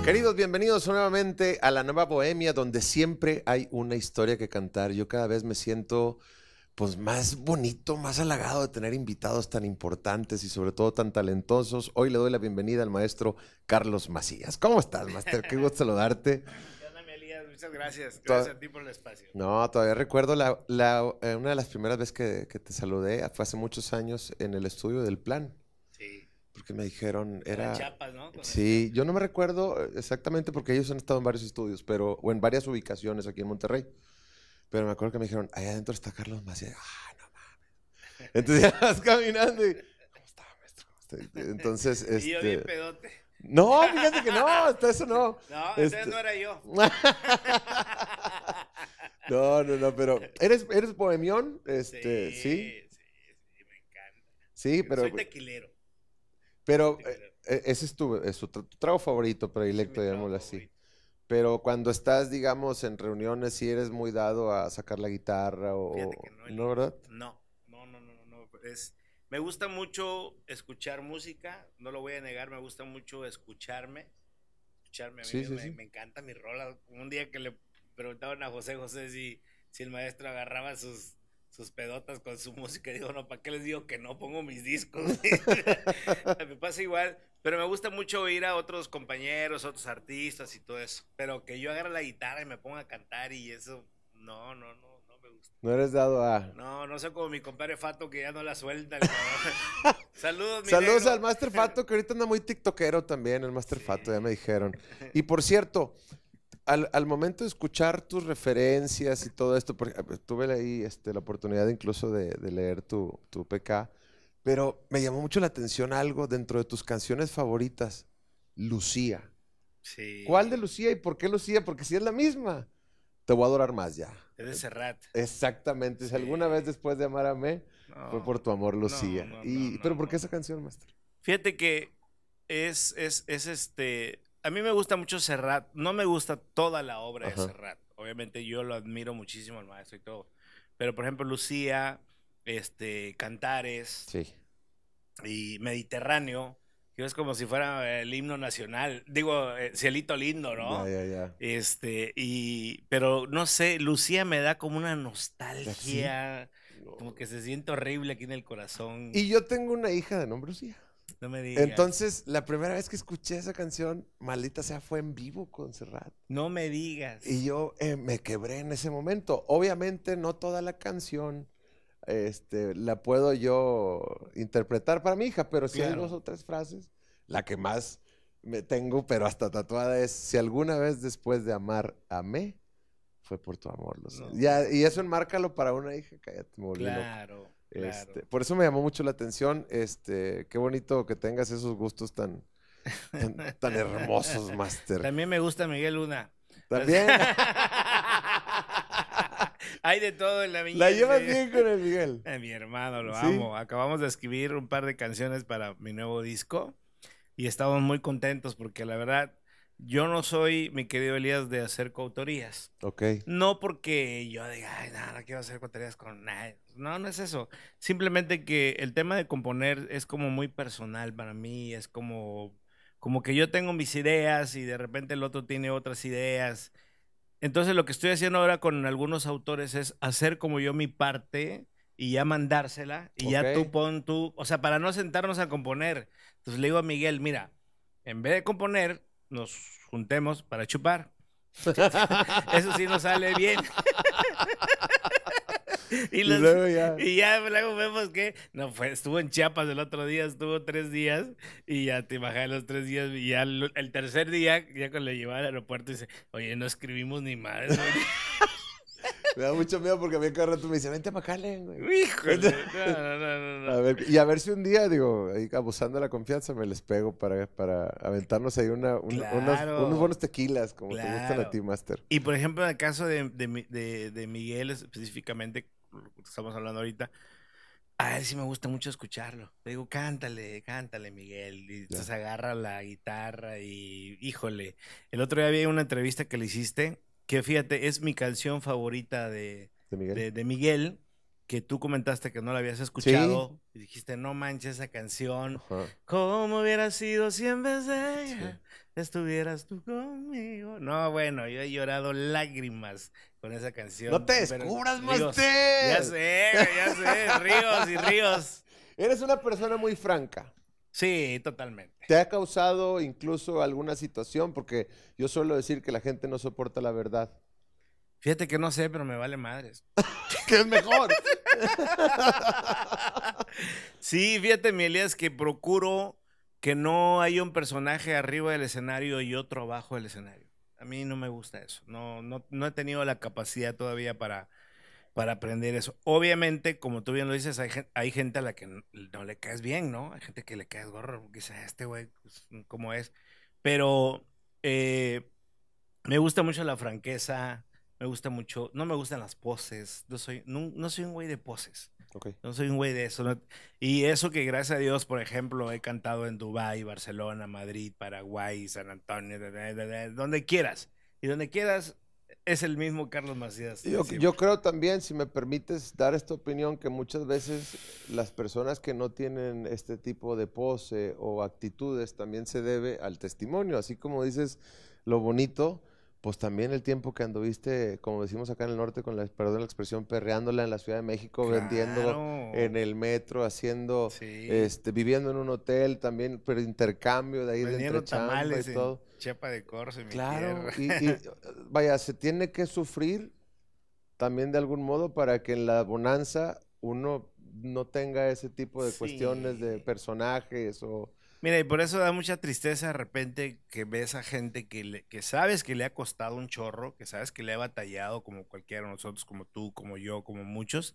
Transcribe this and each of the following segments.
Queridos, bienvenidos nuevamente a la Nueva Bohemia, donde siempre hay una historia que cantar. Yo cada vez me siento pues más bonito, más halagado de tener invitados tan importantes y sobre todo tan talentosos. Hoy le doy la bienvenida al maestro Carlos Macías. ¿Cómo estás, máster? Qué gusto saludarte. ¿Qué onda, mi Elías? Muchas gracias. Toda- Gracias a ti por el espacio. No, todavía recuerdo una de las primeras veces que te saludé, fue hace muchos años en el estudio del Plan, Sí. porque me dijeron, Para era... Chiapas, ¿no? Con el Sí, plan. yo no me recuerdo exactamente porque ellos han estado en varios estudios, pero, o en varias ubicaciones aquí en Monterrey. Pero me acuerdo que me dijeron, ahí adentro está Carlos Macías. Ah, no mames. Entonces ya vas caminando y, ¿cómo está, maestro? ¿Cómo está? Entonces, Y yo bien pedote. no, fíjate que no, hasta eso no. No, entonces Este, no era yo. no, pero ¿eres bohemión? Sí, Sí, me encanta. sí, Soy tequilero. pero Tequilero. ese es tu trago favorito, Ese es mi predilecto, trago digámoslo así. favorito. Pero cuando estás, digamos, en reuniones, sí eres muy dado a sacar la guitarra Fíjate que no, ¿no, Elías. verdad? No. Me gusta mucho escuchar música, no lo voy a negar, me gusta mucho escucharme a mí Sí, mismo, sí, sí. me encanta mi rola. Un día que le preguntaban a José José si el maestro agarraba sus pedotas con su música, digo, no, ¿para qué les digo que no? Pongo mis discos. Me pasa igual, pero me gusta mucho oír a otros compañeros, otros artistas y todo eso, pero que yo agarre la guitarra y me ponga a cantar y eso, no me gusta. No eres dado a... No soy como mi compadre Fato que ya no la suelta, el cabrón. Saludos, mi Saludos al negro. Master Fato, que ahorita anda muy tiktokero también, el Master Fato, ya me Sí. dijeron. Y por cierto, al momento de escuchar tus referencias y todo esto, porque tuve ahí la oportunidad incluso de leer tu PK, pero me llamó mucho la atención algo dentro de tus canciones favoritas, Lucía. ¿Cuál de Sí. Lucía y por qué Lucía? Porque si es la misma, te voy a adorar más ya. Es de Serrat. Exactamente. Si alguna vez Sí. después de amar a Amé, fue por No, tu amor, no, Lucía. no, no, no, ¿Pero por qué no, esa no. canción, maestro? Fíjate que a mí me gusta mucho Serrat, no me gusta toda la obra de Ajá. Serrat. Obviamente yo lo admiro muchísimo al maestro y todo. Pero por ejemplo, Lucía, Cantares Sí. y Mediterráneo, que es como si fuera el himno nacional. Digo, Cielito Lindo, Ya, ¿no? ya, ya. Pero no sé, Lucía me da como una ¿Sí? nostalgia, como No. que se siente horrible aquí en el corazón. Y yo tengo una hija de nombre Lucía. No me digas, Entonces, la primera vez que escuché esa canción, maldita sea, fue en vivo con Serrat. no me Y digas. yo me quebré en ese momento. Obviamente, no toda la canción la puedo yo interpretar para mi hija, pero sí hay dos Claro. o tres frases. La que más me tengo, pero hasta tatuada, es: si alguna vez después de amar, amé, fue por tu amor, Lucía. Ya, No, y eso enmárcalo para una hija, cállate, me volví loco. claro. Por eso me llamó mucho la atención. Qué bonito que tengas esos gustos tan hermosos, Master. También me gusta Miguel Luna. O También. sea, hay de todo en la La viña. llevas bien con el Miguel. Mi hermano, lo Sí. amo. Acabamos de escribir un par de canciones para mi nuevo disco y estamos muy contentos porque la verdad, yo no soy, mi querido Elías, de hacer coautorías. Ok. No porque yo diga, ay, no quiero hacer coautorías con nadie. No es eso. Simplemente que el tema de componer es como muy personal para mí, es como que yo tengo mis ideas y de repente el otro tiene otras ideas. Entonces lo que estoy haciendo ahora con algunos autores es hacer como yo mi parte y ya mandársela y Ok. ya o sea, para no sentarnos a componer. Entonces le digo a Miguel, mira, en vez de componer, nos juntemos para chupar. Eso sí nos sale bien. Y, Y los, luego ya. y ya luego vemos que no fue, estuvo en Chiapas el otro día, estuvo 3 días y ya te bajé los 3 días y ya el tercer día, ya cuando le llevaba al aeropuerto, dice, oye, no escribimos ni madres, güey. Me da mucho miedo porque a mí cada rato me dice, vente a McAllen, güey. Híjole, no. A ver, y a ver si un día, digo, ahí abusando de la confianza, me les pego para aventarnos ahí unos buenos Claro, tequilas, como te gustan a claro. ti, Master. Y por ejemplo, en el caso de Miguel específicamente, lo que estamos hablando ahorita, a él sí me gusta mucho escucharlo. Le digo, cántale, Miguel. Y Ya. entonces agarra la guitarra y, híjole, el otro día había una entrevista que le hiciste, que fíjate, es mi canción favorita ¿De Miguel? de Miguel. que tú comentaste que no la habías Sí. escuchado y dijiste, no manches esa canción, Ajá. ¿cómo hubiera sido si en vez de Sí. ella estuvieras tú conmigo? No, bueno, yo he llorado lágrimas con esa No canción, te pero descubras, ríos, Master. ya sé, ríos y ríos. Eres una persona muy franca. Sí, totalmente. ¿Te ha causado incluso alguna situación? Porque yo suelo decir que la gente no soporta la verdad. Fíjate que no sé, pero me vale madres. ¿Qué es mejor? Sí, fíjate, mi Elías, que procuro que no haya un personaje arriba del escenario y otro abajo del escenario. A mí no me gusta eso. No he tenido la capacidad todavía para aprender eso. Obviamente, como tú bien lo dices, hay gente a la que no le caes bien, ¿no? Hay gente que le caes gorro, porque dice, este güey, pues, ¿cómo es? Pero eh, me gusta mucho la franqueza, me gusta mucho, no me gustan las poses, no soy un güey de poses. Ok. No soy un güey de eso. Y eso que gracias a Dios, por ejemplo, he cantado en Dubái, Barcelona, Madrid, Paraguay, San Antonio, donde quieras. Y donde quieras es el mismo Carlos Macías de Yo siempre. creo también, si me permites dar esta opinión, que muchas veces las personas que no tienen este tipo de pose o actitudes también se debe al testimonio. Así como dices lo bonito, pues también el tiempo que anduviste, como decimos acá en el norte, con perdón la expresión, perreándola en la Ciudad de México, vendiendo en Claro. el metro, haciendo, Sí. viviendo en un hotel también, pero intercambio de ahí de entre Vendiendo chamba y tamales en todo. Chiapa de Corzo, en mi Claro, tierra. vaya, se tiene que sufrir también de algún modo para que en la bonanza uno no tenga ese tipo de cuestiones de Sí. personajes o... Mira, y por eso da mucha tristeza de repente que ves a gente que sabes que le ha costado un chorro, que sabes que le ha batallado como cualquiera de nosotros, como tú, como yo, como muchos,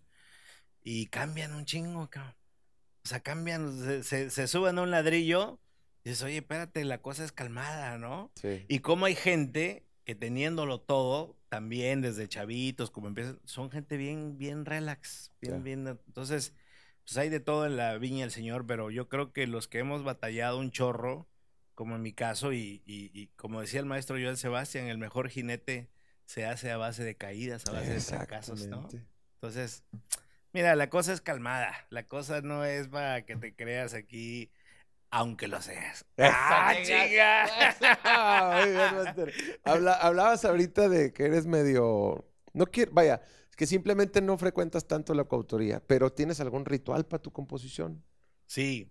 y cambian un chingo, cabrón. O sea, cambian, se suben a un ladrillo y dices, oye, espérate, la cosa es calmada, ¿no? Sí, Y como hay gente que teniéndolo todo, también desde chavitos, como empiezan, son gente bien relax, ya. entonces, pues hay de todo en la viña del Señor, pero yo creo que los que hemos batallado un chorro, como en mi caso, y como decía el maestro Joel Sebastián, el mejor jinete se hace a base de caídas, a base de fracasos, ¿no? Exactamente. Entonces, mira, la cosa es calmada. La cosa no es para que te creas aquí, aunque lo seas. Eso, ¡Ah, chinga. chinga! Eso. Muy bien, Master. Hablabas ahorita de que eres medio... No quiero, vaya, es que simplemente no frecuentas tanto la coautoría, pero ¿tienes algún ritual para tu composición? Sí,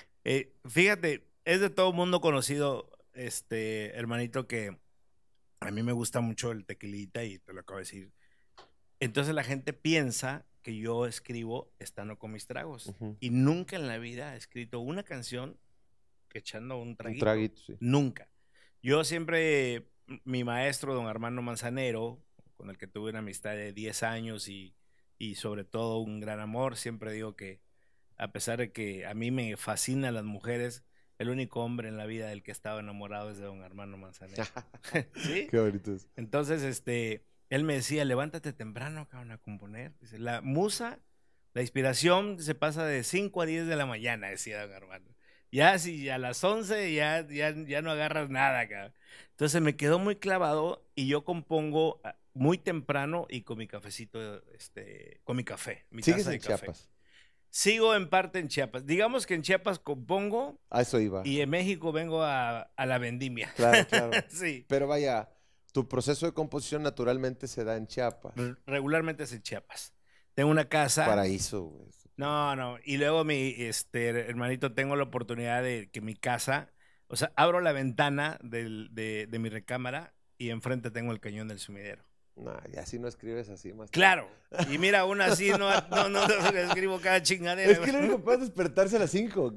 fíjate, es de todo mundo conocido, hermanito, que a mí me gusta mucho el tequilita y te lo acabo de decir. Entonces la gente piensa que yo escribo estando con mis tragos. Ujú. Y nunca en la vida he escrito una canción que echando un Un traguito. traguito, sí. Nunca. Yo siempre, mi maestro, don Armando Manzanero, con el que tuve una amistad de 10 años y sobre todo un gran amor, siempre digo que a pesar de que a mí me fascinan las mujeres, el único hombre en la vida del que estaba enamorado es de don Armando Manzanero. ¿Sí? Qué bonito es. Entonces, él me decía, levántate temprano, cabrón, a componer. Dice, la musa, la inspiración se pasa de 5 a 10 de la mañana, decía don Armando. Ya si a las 11 ya no agarras nada, cabrón. Entonces me quedó muy clavado y yo compongo muy temprano y con mi cafecito, con mi café, mi ¿Sigues taza en de café. Chiapas? Sigo en parte en Chiapas. Digamos que en Chiapas compongo A eso iba. y en México vengo a la vendimia. Claro, claro. Sí, Pero vaya, tu proceso de composición naturalmente se da en Chiapas. regularmente es en Chiapas. Tengo una casa. Paraíso, güey. No. Y luego hermanito, tengo la oportunidad de que mi casa, o sea, abro la ventana de mi recámara y enfrente tengo el cañón del sumidero. No, y así no escribes así, más. Claro. Y mira, aún así no escribo cada chingadera. Es que lo único que puedes despertarse a las 5.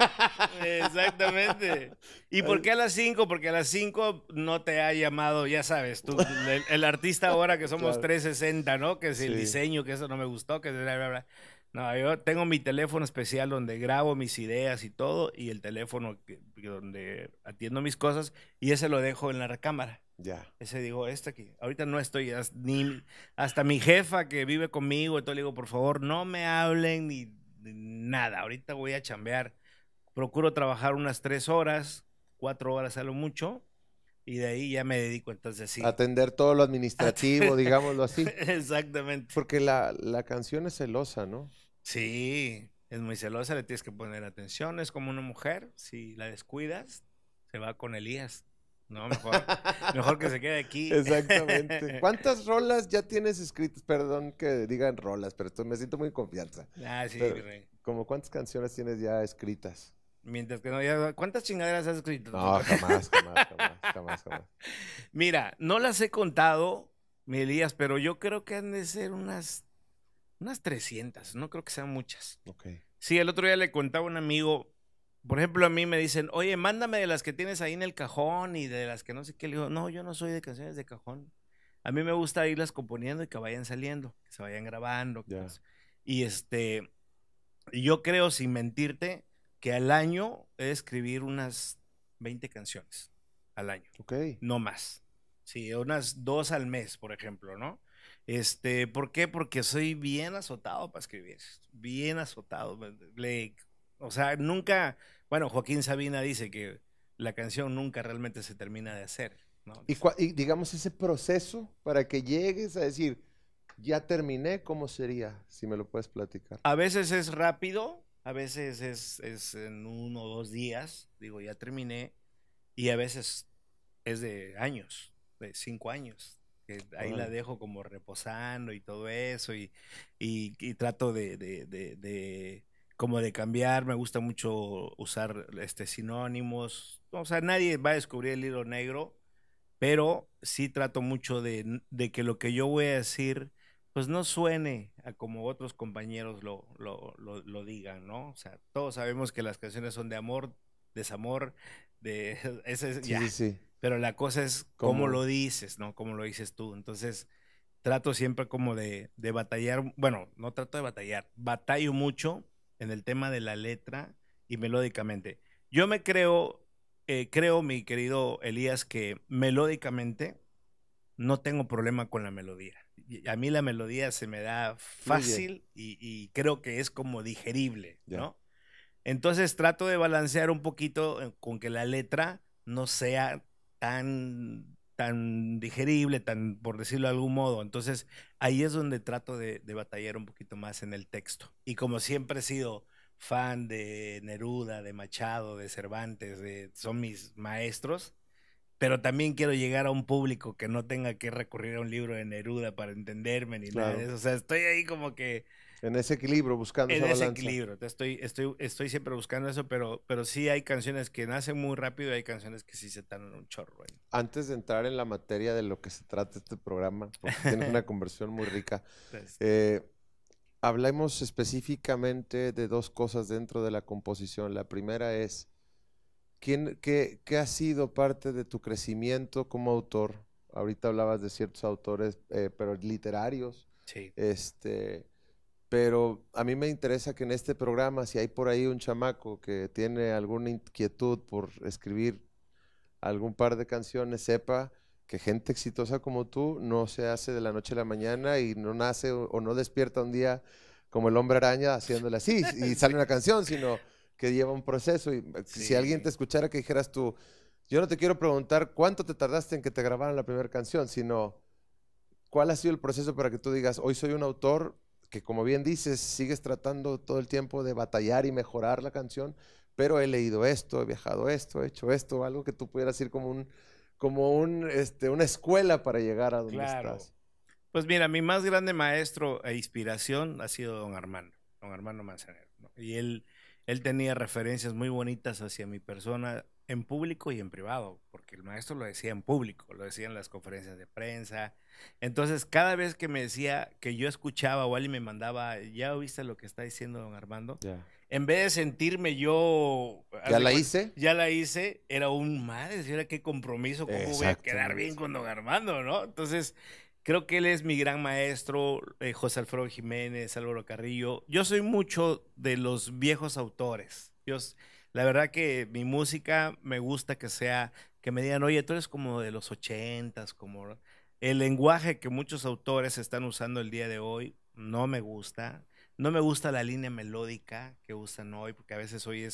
Exactamente. ¿Y por qué a las 5? Porque a las 5 no te ha llamado, ya sabes, tú, el artista ahora que somos Claro. 360, ¿no? Que es el Sí. diseño, que eso no me gustó, que bla, bla, bla. No, yo tengo mi teléfono especial donde grabo mis ideas y todo, y el teléfono donde atiendo mis cosas, y ese lo dejo en la recámara. Ya. Ese digo, aquí. Ahorita no estoy, hasta mi jefa que vive conmigo, y todo le digo, por favor, no me hablen ni nada. Ahorita voy a chambear. Procuro trabajar unas 3 horas, 4 horas a lo mucho, Y de ahí ya me dedico, entonces sí. Atender todo lo administrativo, digámoslo así. Exactamente. Porque la canción es celosa, ¿no? Sí, es muy celosa, le tienes que poner atención, es como una mujer, si la descuidas, se va con Elías. No, mejor que se quede aquí. Exactamente. ¿Cuántas rolas ya tienes escritas? Perdón que digan rolas, pero me siento muy en confianza. Ah, sí, mi Pero, rey. ¿como cuántas canciones tienes ya escritas? Mientras que no, ya, ¿cuántas chingaderas has escrito tú? No, jamás, jamás, jamás, jamás, jamás. Mira, no las he contado, mi Elías, pero yo creo que han de ser unas 300, no creo que sean muchas. Ok. Sí, el otro día le contaba a un amigo, por ejemplo, a mí me dicen, oye, mándame de las que tienes ahí en el cajón y de las que no sé qué. Le digo, no, yo no soy de canciones de cajón. A mí me gusta irlas componiendo y que vayan saliendo, que se vayan grabando. Ya. Y yo creo, sin mentirte, que al año he de escribir unas 20 canciones al año, Ok. no más. Sí, unas 2 al mes, por ejemplo, ¿no? ¿Por qué? Porque soy bien azotado para escribir, bien azotado. O sea, nunca, bueno, Joaquín Sabina dice que la canción nunca realmente se termina de hacer, ¿no? Y digamos ese proceso para que llegues a decir, ya terminé, ¿cómo sería? Si me lo puedes platicar. A veces es rápido, a veces es en 1 o 2 días, digo, ya terminé, y a veces es de años, de 5 años, que ahí la Órale. dejo como reposando y todo eso, y trato como de cambiar, me gusta mucho usar sinónimos, o sea, nadie va a descubrir el hilo negro, pero sí trato mucho de que lo que yo voy a decir, pues no suene a como otros compañeros lo digan, ¿no? O sea, todos sabemos que las canciones son de amor, desamor, ese Sí, ya, sí, sí. pero la cosa es cómo Como, lo dices, ¿no? Cómo lo dices tú. Entonces, trato siempre como de batallar, bueno, no trato de batallar, batallo mucho en el tema de la letra y melódicamente. Yo creo, mi querido Elías, que melódicamente no tengo problema con la melodía. A mí la melodía se me da fluye. fácil y creo que es como digerible, Ya. ¿no? Entonces trato de balancear un poquito con que la letra no sea tan digerible, tan, por decirlo de algún modo. Entonces ahí es donde trato de batallar un poquito más en el texto. Y como siempre he sido fan de Neruda, de Machado, de Cervantes, son mis maestros, pero también quiero llegar a un público que no tenga que recurrir a un libro de Neruda para entenderme ni nada de Claro. eso. O sea, estoy ahí como que En ese equilibrio, buscando en esa ese balanza. equilibrio. Estoy siempre buscando eso, pero sí hay canciones que nacen muy rápido y hay canciones que sí se tardan un chorro. Antes de entrar en la materia de lo que se trata este programa, porque tienes una conversión muy rica, Entonces, eh, hablemos específicamente de dos cosas dentro de la composición. La primera es, ¿qué ha sido parte de tu crecimiento como autor? Ahorita hablabas de ciertos autores, pero literarios. sí, Este, pero a mí me interesa que en este programa, si hay por ahí un chamaco que tiene alguna inquietud por escribir algún par de canciones, sepa que gente exitosa como tú no se hace de la noche a la mañana y no nace o no despierta un día como el hombre araña haciéndole así y sale una sí, canción, sino que lleva un proceso. Y si alguien te sí, escuchara que dijeras tú, yo no te quiero preguntar cuánto te tardaste en que te grabaran la primera canción, sino cuál ha sido el proceso para que tú digas, hoy soy un autor que, como bien dices, sigues tratando todo el tiempo de batallar y mejorar la canción, pero he leído esto, he viajado esto, he hecho esto, algo que tú pudieras ir una escuela para llegar a donde claro. estás. Pues mira, mi más grande maestro e inspiración ha sido don Armando Manzanero, ¿no? Y él tenía referencias muy bonitas hacia mi persona en público y en privado, porque el maestro lo decía en público, lo decía en las conferencias de prensa. Entonces, cada vez que me decía que yo escuchaba o alguien me mandaba, ¿ya oíste lo que está diciendo don Armando? Ya. En vez de sentirme yo, ¿Ya la hice? ya la hice, era un madre, decía, qué compromiso, cómo voy a quedar bien Exactamente. con don Armando, ¿no? Entonces, creo que él es mi gran maestro, José Alfredo Jiménez, Álvaro Carrillo. Yo soy mucho de los viejos autores. La verdad que mi música me gusta que me digan, oye, tú eres como de los 80s, como el lenguaje que muchos autores están usando el día de hoy, no me gusta. No me gusta la línea melódica que usan hoy, porque a veces hoy es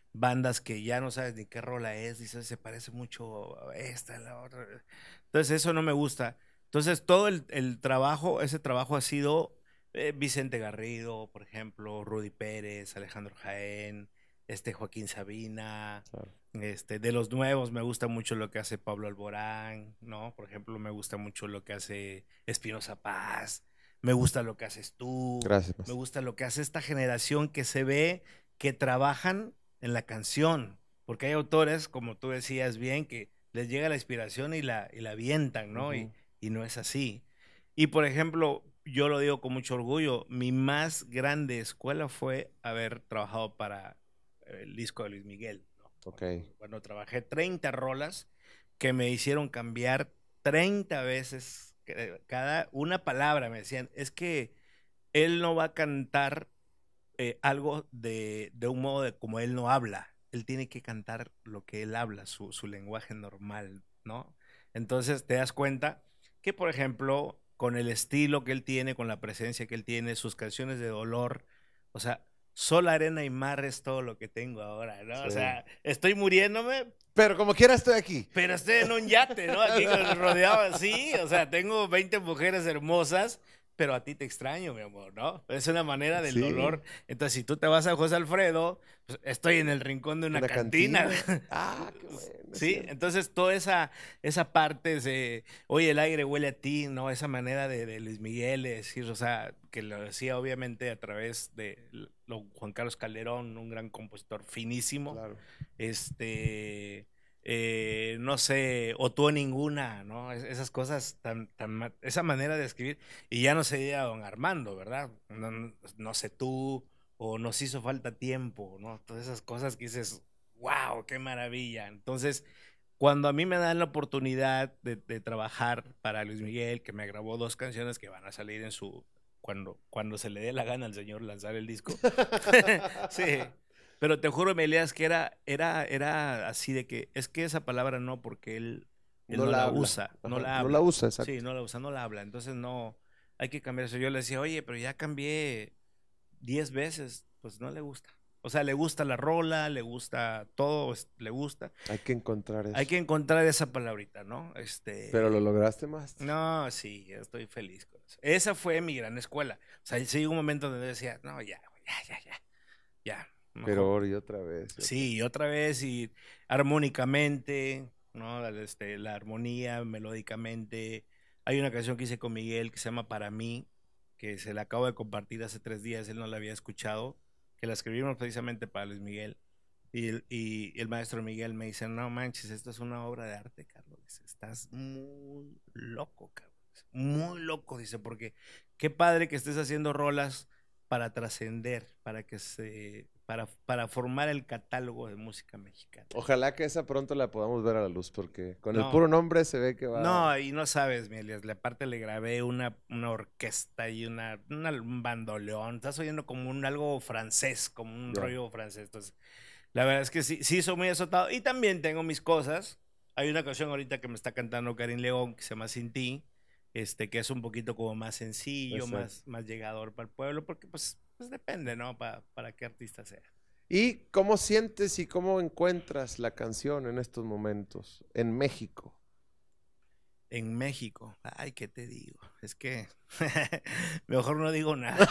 bandas que ya no sabes ni qué rola es, dices, se parece mucho a esta, a la otra. Entonces eso no me gusta. Entonces todo el trabajo, ese trabajo ha sido Vicente Garrido, por ejemplo, Rudy Pérez, Alejandro Jaén, Joaquín Sabina. Claro. De los nuevos me gusta mucho lo que hace Pablo Alborán, ¿no? Por ejemplo, me gusta mucho lo que hace Espinoza Paz, me gusta lo que haces tú, Gracias, me maestro. gusta lo que hace esta generación que se ve que trabajan en la canción, porque hay autores, como tú decías bien, que les llega la inspiración y la avientan, ¿no? Ujú. Y no es así. Y por ejemplo, yo lo digo con mucho orgullo, mi más grande escuela fue haber trabajado para el disco de Luis Miguel, ¿no? Ok. Cuando trabajé 30 rolas que me hicieron cambiar 30 veces cada una palabra. Me decían, es que él no va a cantar algo de un modo de como él no habla. Él tiene que cantar lo que él habla, su lenguaje normal, ¿no? Entonces te das cuenta que, por ejemplo, con el estilo que él tiene, con la presencia que él tiene, sus canciones de dolor, o sea, sol, arena y mar es todo lo que tengo ahora, ¿no? Sí. O sea, estoy muriéndome, Pero como quiera estoy aquí. pero estoy en un yate, ¿no? Aquí rodeado así, o sea, tengo 20 mujeres hermosas, pero a ti te extraño, mi amor, ¿no? Es una manera del Sí. dolor. Entonces, si tú te vas a José Alfredo, pues, estoy en el rincón de una Una cantina. cantina. Ah, qué bueno, es Sí, cierto. entonces toda esa parte de, oye, el aire huele a ti, ¿no? Esa manera de Luis Miguel de decir, o sea, que lo decía obviamente a través de Juan Carlos Calderón, un gran compositor finísimo, Claro. este, no sé, o tú o ninguna, ¿no? Esas cosas, esa manera de escribir, y ya no se diga don Armando, ¿verdad? No sé tú, o nos hizo falta tiempo, ¿no? Todas esas cosas que dices, wow, qué maravilla. Entonces, cuando a mí me dan la oportunidad de trabajar para Luis Miguel, que me grabó 2 canciones que van a salir en cuando se le dé la gana al señor lanzar el disco. Sí. Pero te juro, Melías, que era así de que, es que esa palabra no, porque él No no la la habla. usa, no Ajá. la No la habla. usa, Sí, exacto. no la usa, no la habla. Entonces no, hay que cambiar eso. Yo le decía, oye, pero ya cambié 10 veces, pues no le gusta. O sea, le gusta la rola, le gusta todo, le gusta. Hay que encontrar Hay eso. que encontrar esa palabrita, ¿no? Pero lo lograste, maestro. No, sí, yo estoy feliz con eso. Esa fue mi gran escuela. O sea, sí hubo un momento donde decía, no, ya, güey, ya, Pero mejor. ahora y otra vez, y otra vez. Sí, y otra vez, y armónicamente, ¿no? La armonía, melódicamente. Hay una canción que hice con Miguel que se llama Para mí, que se la acabo de compartir hace 3 días, él no la había escuchado, que la escribimos precisamente para Luis Miguel. Y el maestro Miguel me dice, no manches, esto es una obra de arte, Carlos. Dice, estás muy loco, Carlos. Muy loco, dice, porque qué padre que estés haciendo rolas para trascender, para formar el catálogo de música mexicana. Ojalá que esa pronto la podamos ver a la luz, porque con el No, puro nombre se ve que va. no, y no sabes, mi Elias, aparte le grabé una orquesta y un bandoleón. Estás oyendo como algo francés, como un Ya. rollo francés. Entonces, la verdad es que sí, sí soy muy azotado. Y también tengo mis cosas. Hay una canción ahorita que me está cantando Karin León que se llama Sin ti, que es un poquito como más sencillo, Exacto. más llegador para el pueblo, porque pues depende, ¿no? Para qué artista sea. ¿Y cómo sientes y cómo encuentras la canción en estos momentos en México? En México, ay, ¿qué te digo? Es que mejor no digo nada.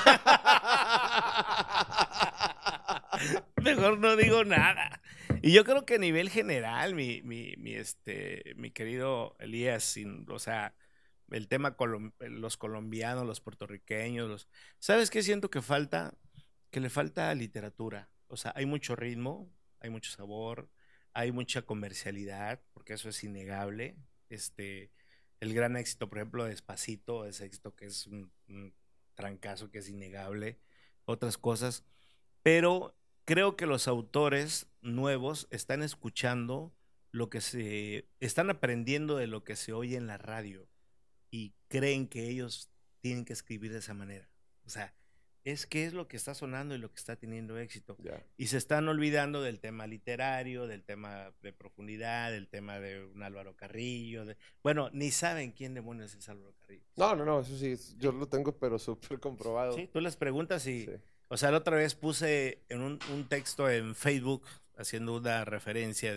Mejor no digo nada. Y yo creo que a nivel general, mi querido Elías, o sea, el tema los colombianos, los puertorriqueños, ¿sabes qué siento que falta? Que le falta literatura. O sea, hay mucho ritmo, hay mucho sabor, hay mucha comercialidad, porque eso es innegable. El gran éxito, por ejemplo, de Despacito, ese éxito que es un trancazo que es innegable, otras cosas, pero creo que los autores nuevos están escuchando están aprendiendo de lo que se oye en la radio y creen que ellos tienen que escribir de esa manera. O sea, es que es lo que está sonando y lo que está teniendo éxito. Ya. Y se están olvidando del tema literario, del tema de profundidad, del tema de un Álvaro Carrillo. Bueno, ni saben quién demonios es Álvaro Carrillo. No, eso sí, yo Sí, lo tengo, pero súper comprobado. sí, tú les preguntas Sí. y, o sea, la otra vez puse en un texto en Facebook, haciendo una referencia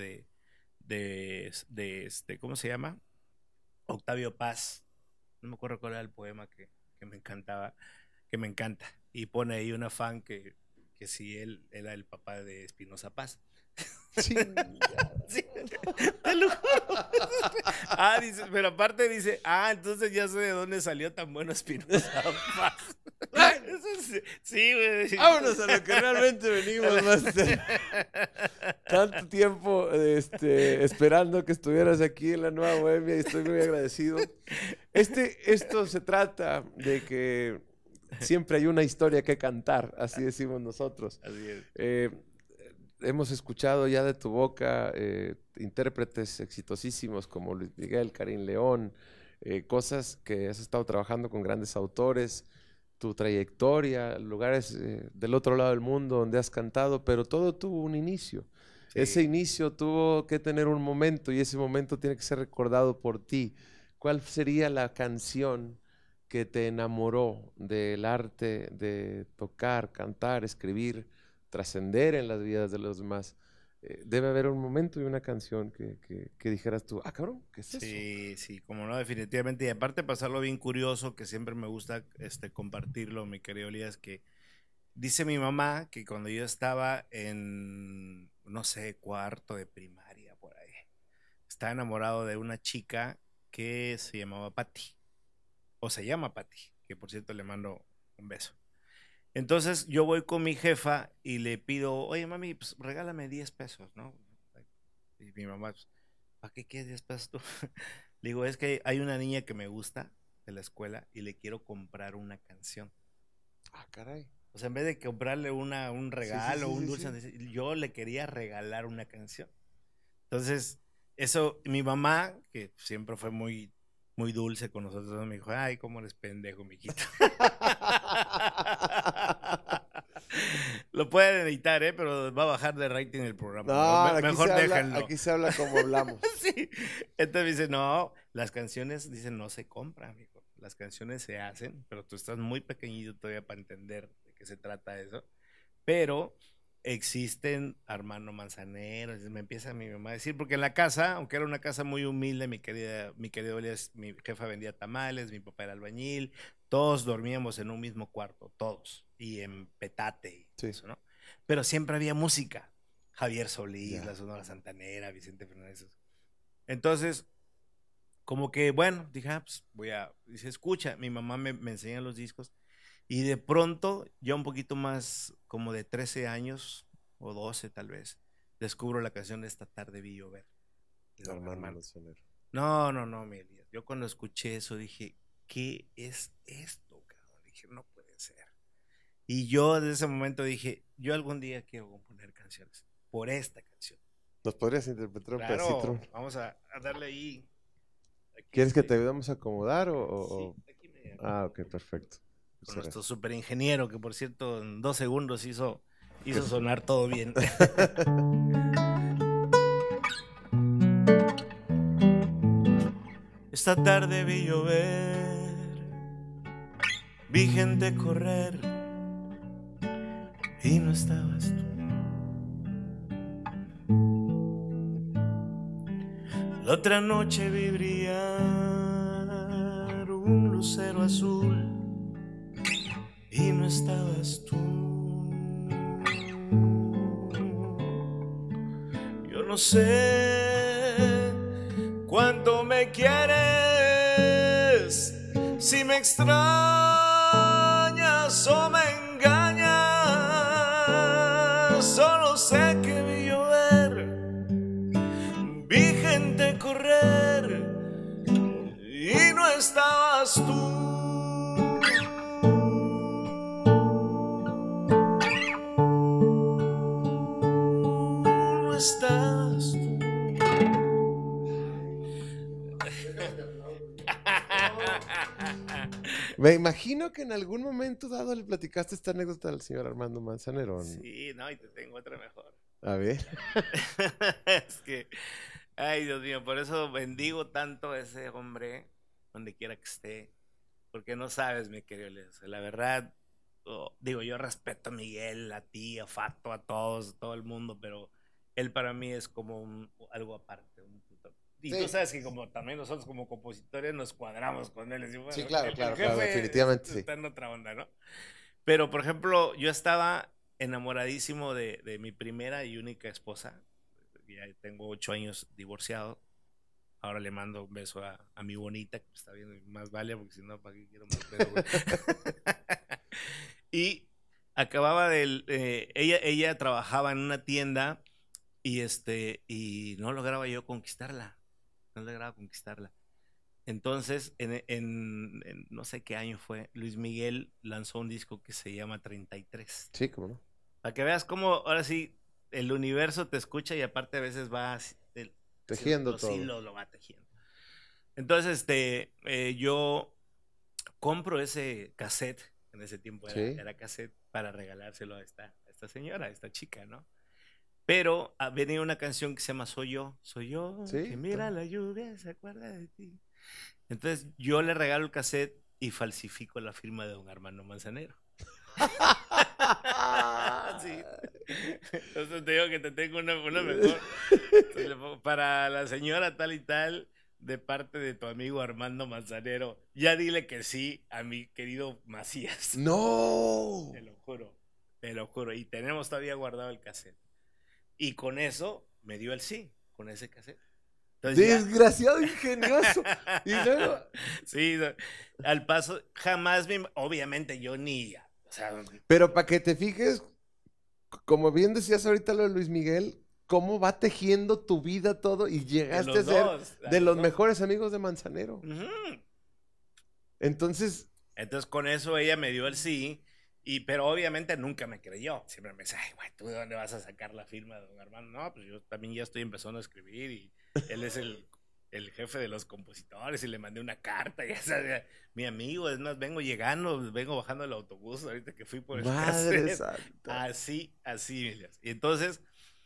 ¿cómo se llama? Octavio Paz. No me acuerdo cuál era el poema que me encantaba, que me encanta. Y pone ahí una fan que si él era el papá de Espinosa Paz. Chingada. Sí, te lo juro. Dice, pero aparte dice, entonces ya sé de dónde salió tan bueno Espinosa Paz. Sí, güey. Vámonos a lo que realmente venimos, Master. Tanto tiempo esperando que estuvieras aquí en la Nueva Bohemia y estoy muy agradecido. Esto se trata de que siempre hay una historia que cantar, así decimos nosotros. Así es. Hemos escuchado ya de tu boca intérpretes exitosísimos como Luis Miguel, Karim León, cosas que has estado trabajando con grandes autores, tu trayectoria, lugares del otro lado del mundo donde has cantado, pero todo tuvo un inicio. Sí. Ese inicio tuvo que tener un momento y ese momento tiene que ser recordado por ti. ¿Cuál sería la canción que te enamoró del arte de tocar, cantar, escribir, trascender en las vidas de los demás? Debe haber un momento y una canción que dijeras tú, cabrón, ¿qué es eso? Sí, sí, como no, definitivamente. Y aparte pasarlo bien curioso, que siempre me gusta compartirlo, mi querido Elías, que dice mi mamá que cuando yo estaba en, no sé, cuarto de primaria, por ahí, estaba enamorado de una chica que se llamaba Patti, o se llama Patti, que por cierto le mando un beso. Entonces yo voy con mi jefa y le pido, oye mami, pues regálame 10 pesos, ¿no? Y mi mamá, pues, ¿para qué quieres 10 pesos tú? Le digo, es que hay una niña que me gusta de la escuela y le quiero comprar una canción. Caray. O sea, en vez de comprarle un regalo, sí, un sí, dulce, sí. yo le quería regalar una canción. Entonces, eso, mi mamá, que siempre fue muy, muy dulce con nosotros, me dijo, ay, cómo eres pendejo, mijito. Lo pueden editar, pero va a bajar de rating el programa. No, Mejor déjenlo. aquí se habla como hablamos. Sí. Entonces me dice, no, las canciones, dicen, no se compran, amigo. Las canciones se hacen, pero tú estás muy pequeñito todavía para entender de qué se trata eso. Pero existen Armando Manzanero, me empieza mi mamá a decir, porque en la casa, aunque era una casa muy humilde, mi querido Elias, mi jefa vendía tamales, mi papá era albañil, todos dormíamos en un mismo cuarto, todos, y en petate y Sí. eso, ¿no? Pero siempre había música. Javier Solís, Ya. la Sonora Santanera, Vicente Fernández. Entonces, como que, bueno, dije, pues dice, escucha, mi mamá me enseña los discos y de pronto, ya un poquito más como de 13 años o 12 tal vez, descubro la canción de Esta tarde vi llover. De Don Armando Armando. Manzanero. No, mi Elías. Yo cuando escuché eso dije, ¿qué es esto, cabrón? Dije, no puede ser. Y yo desde ese momento dije, yo algún día quiero componer canciones por esta canción. ¿Nos podrías interpretar un Claro, pedacito? vamos a darle ahí. Aquí ¿Quieres que te ayudemos a acomodar o...? Sí, aquí me Ok, perfecto. con Muchas nuestro gracias. super ingeniero, que por cierto en 2 segundos hizo sonar todo bien. Esta tarde vi llover, vi gente correr y no estabas tú. La otra noche vi brillar un lucero azul y no estabas tú. Yo no sé cuánto me quieres, si me extrañas o me engañas. Solo sé que vi llover, vi gente correr y no estabas tú. No estabas tú. Me imagino que en algún momento dado le platicaste esta anécdota al señor Armando Manzanero. Sí, no, y te tengo otra mejor. A ver. Es que, ay Dios mío, por eso bendigo tanto a ese hombre donde quiera que esté, porque no sabes, mi querido Leo, la verdad, digo, yo respeto a Miguel, a ti, a Fato, a todos, a todo el mundo, pero él para mí es como algo aparte. Y Sí. tú sabes que como también nosotros como compositores nos cuadramos con él. Decimos, Sí, bueno, claro, el claro, jefe claro, definitivamente sí. está en otra onda, ¿no? Pero, por ejemplo, yo estaba enamoradísimo de mi primera y única esposa. Ya tengo 8 años divorciado. Ahora le mando un beso a mi bonita, que está bien, más vale, porque si no, ¿para qué quiero más besos, güey? Y acababa ella trabajaba en una tienda y no lograba yo conquistarla. No lograba conquistarla. Entonces, en no sé qué año fue, Luis Miguel lanzó un disco que se llama 33. Sí, cómo no. Para que veas cómo ahora sí el universo te escucha y aparte a veces va Tejiendo los todo. hilos lo va tejiendo. Entonces, yo compro ese cassette, en ese tiempo Sí. era cassette, para regalárselo a esta señora, a esta chica, ¿no? Pero venía una canción que se llama Soy yo, que Sí. mira la lluvia, se acuerda de ti. Entonces yo le regalo el cassette y falsifico la firma de don Armando Manzanero. Sí. Entonces te digo que te tengo una mejor. Entonces, para la señora tal y tal, de parte de tu amigo Armando Manzanero, ya dile que sí a mi querido Macías. ¡No! Te lo juro, te lo juro. Y tenemos todavía guardado el cassette. Y con eso me dio el sí, con ese cassette. Entonces Desgraciado ingenioso. Y luego. Sí, al paso, jamás obviamente yo ni, o sea, Pero para que te fijes, como bien decías ahorita lo de Luis Miguel, cómo va tejiendo tu vida todo y de llegaste a los ser dos, de los mejores amigos de Manzanero. Ujú. Entonces, Entonces con eso ella me dio el sí, pero obviamente nunca me creyó. Siempre me dice, ay, güey, ¿tú de dónde vas a sacar la firma de don Armando? No, pues yo también ya estoy empezando a escribir y él es el jefe de los compositores y le mandé una carta. Y esa, mi amigo, es más, vengo bajando el autobús ahorita que fui por el madre cassette. santa. Así, Elias. Y entonces,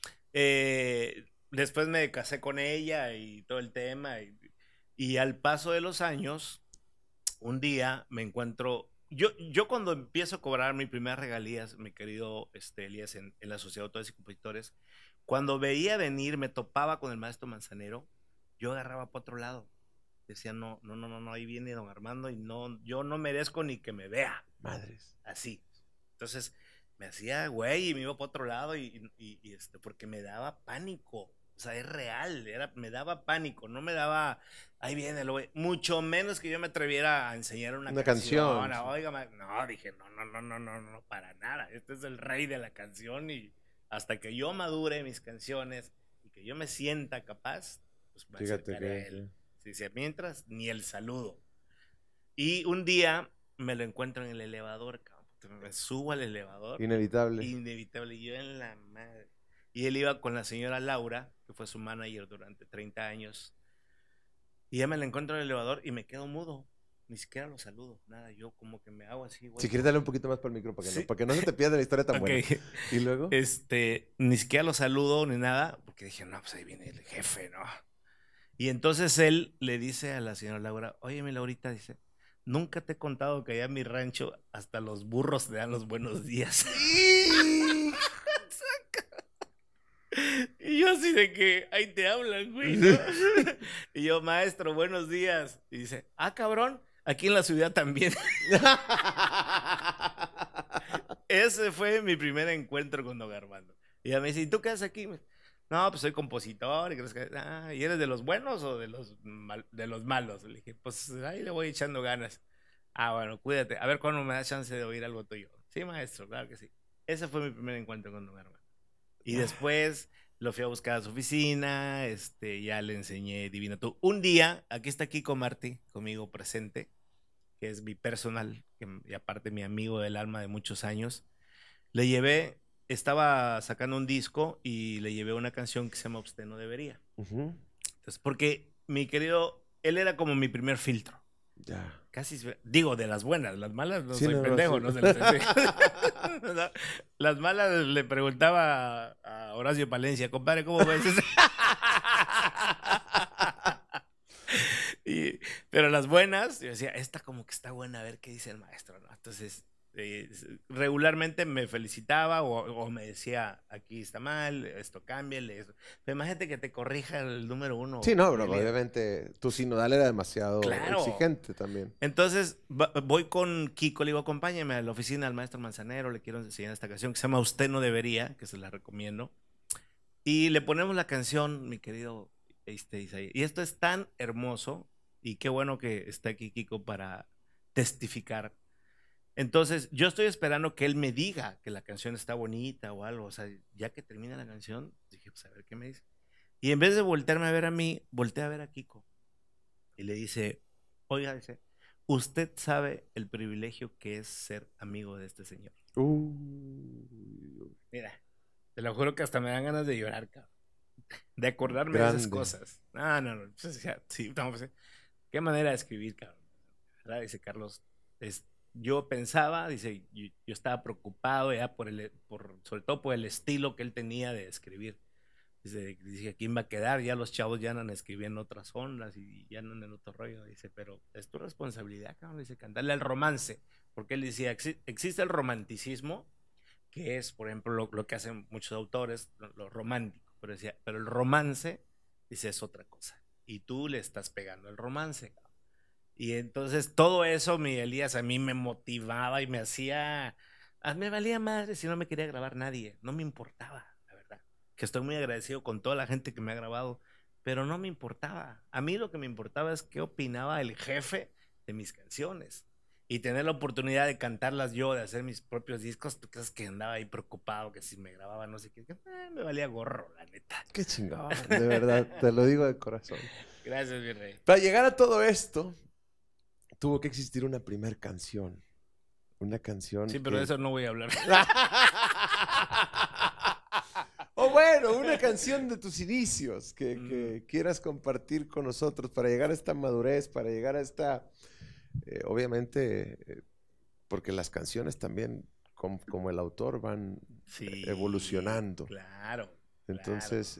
después me casé con ella y todo el tema. Y al paso de los años un día me encuentro, yo cuando empiezo a cobrar mis primeras regalías, mi querido Elías, en la Sociedad de Autores y Compositores, cuando veía venir, me topaba con el maestro Manzanero, yo agarraba para otro lado. Decía, no, ahí viene don Armando y no, yo no merezco ni que me vea. Madres. Así. Entonces, me hacía güey y me iba para otro lado porque me daba pánico. O sea, es real, me daba pánico, no me daba, ahí viene el güey, mucho menos que yo me atreviera a enseñar una canción. Sí. Oiga, no, dije, no, para nada. Este es el rey de la canción y hasta que yo madure mis canciones y que yo me sienta capaz, pues me Fíjate acercaré a que él. Si mientras, ni el saludo. Y un día me lo encuentro en el elevador, cabrón. Me subo al elevador, inevitable. inevitable, yo en la madre. Y él iba con la señora Laura, que fue su manager durante 30 años. Y ya me la encuentro en el elevador y me quedo mudo. Ni siquiera lo saludo, nada. Yo como que me hago así, güey. Si quieres darle un poquito más para el micro Sí. para que no se te pierda la historia tan buena. Y luego. Ni siquiera lo saludo ni nada, porque dije, no, pues ahí viene el jefe, ¿no? Y entonces él le dice a la señora Laura, oye, mi Laurita, dice, nunca te he contado que allá en mi rancho hasta los burros te dan los buenos días. Y yo así de que, ahí te hablan, güey, ¿no? Y yo, maestro, buenos días. Y dice, cabrón, aquí en la ciudad también. Ese fue mi primer encuentro con don Armando. Y ella me dice, ¿y tú qué haces aquí? No, pues soy compositor. ¿Y eres de los buenos o de los malos? Le dije, pues ahí le voy echando ganas. Bueno, cuídate. A ver cuándo me da chance de oír algo tuyo. Sí, maestro, claro que sí. Ese fue mi primer encuentro con don Armando. Y después lo fui a buscar a su oficina, ya le enseñé Divina Tú. Un día, aquí está Kiko Martí, conmigo presente, que es mi personal, y aparte mi amigo del alma de muchos años. Le llevé, estaba sacando un disco y le llevé una canción que se llama Usted no debería. Entonces, porque mi querido, él era como mi primer filtro. Ya. Casi, digo, de las buenas, las malas no Sí, soy pendejo, sí. no se las malas le preguntaba a Horacio Palencia, compadre, ¿cómo ves? Pero las buenas, yo decía, esta como que está buena, a ver qué dice el maestro, ¿no? Entonces regularmente me felicitaba o me decía, aquí está mal, esto cámbiale. Pero imagínate que te corrija el número uno. Sí, no, bro, obviamente tu sinodal era demasiado Claro. exigente también. Entonces voy con Kiko, le digo, acompáñame a la oficina del maestro Manzanero, le quiero enseñar esta canción que se llama Usted no debería, que se la recomiendo. Y le ponemos la canción, mi querido Isaí. Y esto es tan hermoso, y qué bueno que está aquí Kiko para testificar. Entonces, yo estoy esperando que él me diga que la canción está bonita o algo. O sea, ya que termina la canción, dije, pues a ver qué me dice. Y en vez de voltearme a ver a mí, volteé a ver a Kiko. Y le dice, oiga, dice, usted sabe el privilegio que es ser amigo de este señor. Mira, te lo juro que hasta me dan ganas de llorar, cabrón. De acordarme de esas cosas. No. Pues, sí, pues, qué manera de escribir, cabrón. ¿Verdad? Dice Carlos, yo pensaba, dice, yo estaba preocupado ya sobre todo por el estilo que él tenía de escribir. Dice, ¿quién va a quedar? Ya los chavos ya andan escribiendo otras ondas y ya andan en otro rollo. Dice, pero es tu responsabilidad, cabrón. Dice, cantarle al romance. Porque él decía, existe el romanticismo, que es, por ejemplo, lo que hacen muchos autores, lo romántico. Pero decía, pero el romance, dice, es otra cosa. Y tú le estás pegando el romance, cabrón. Y entonces todo eso, mi Elías, a mí me motivaba y me hacía... Me valía madre si no me quería grabar nadie. No me importaba, la verdad. Que estoy muy agradecido con toda la gente que me ha grabado, pero no me importaba. A mí lo que me importaba es qué opinaba el jefe de mis canciones. Y tener la oportunidad de cantarlas yo, de hacer mis propios discos. ¿Tú crees que andaba ahí preocupado que si me grababa no sé qué? Me valía gorro, la neta. Qué chingón, de verdad, te lo digo de corazón. Gracias, mi rey. Para llegar a todo esto, tuvo que existir una primer canción. Una canción. Sí, pero de eso no voy a hablar. O bueno, una canción de tus inicios que quieras compartir con nosotros para llegar a esta madurez, para llegar a esta, obviamente, porque las canciones también, como el autor, van evolucionando. Claro. Entonces,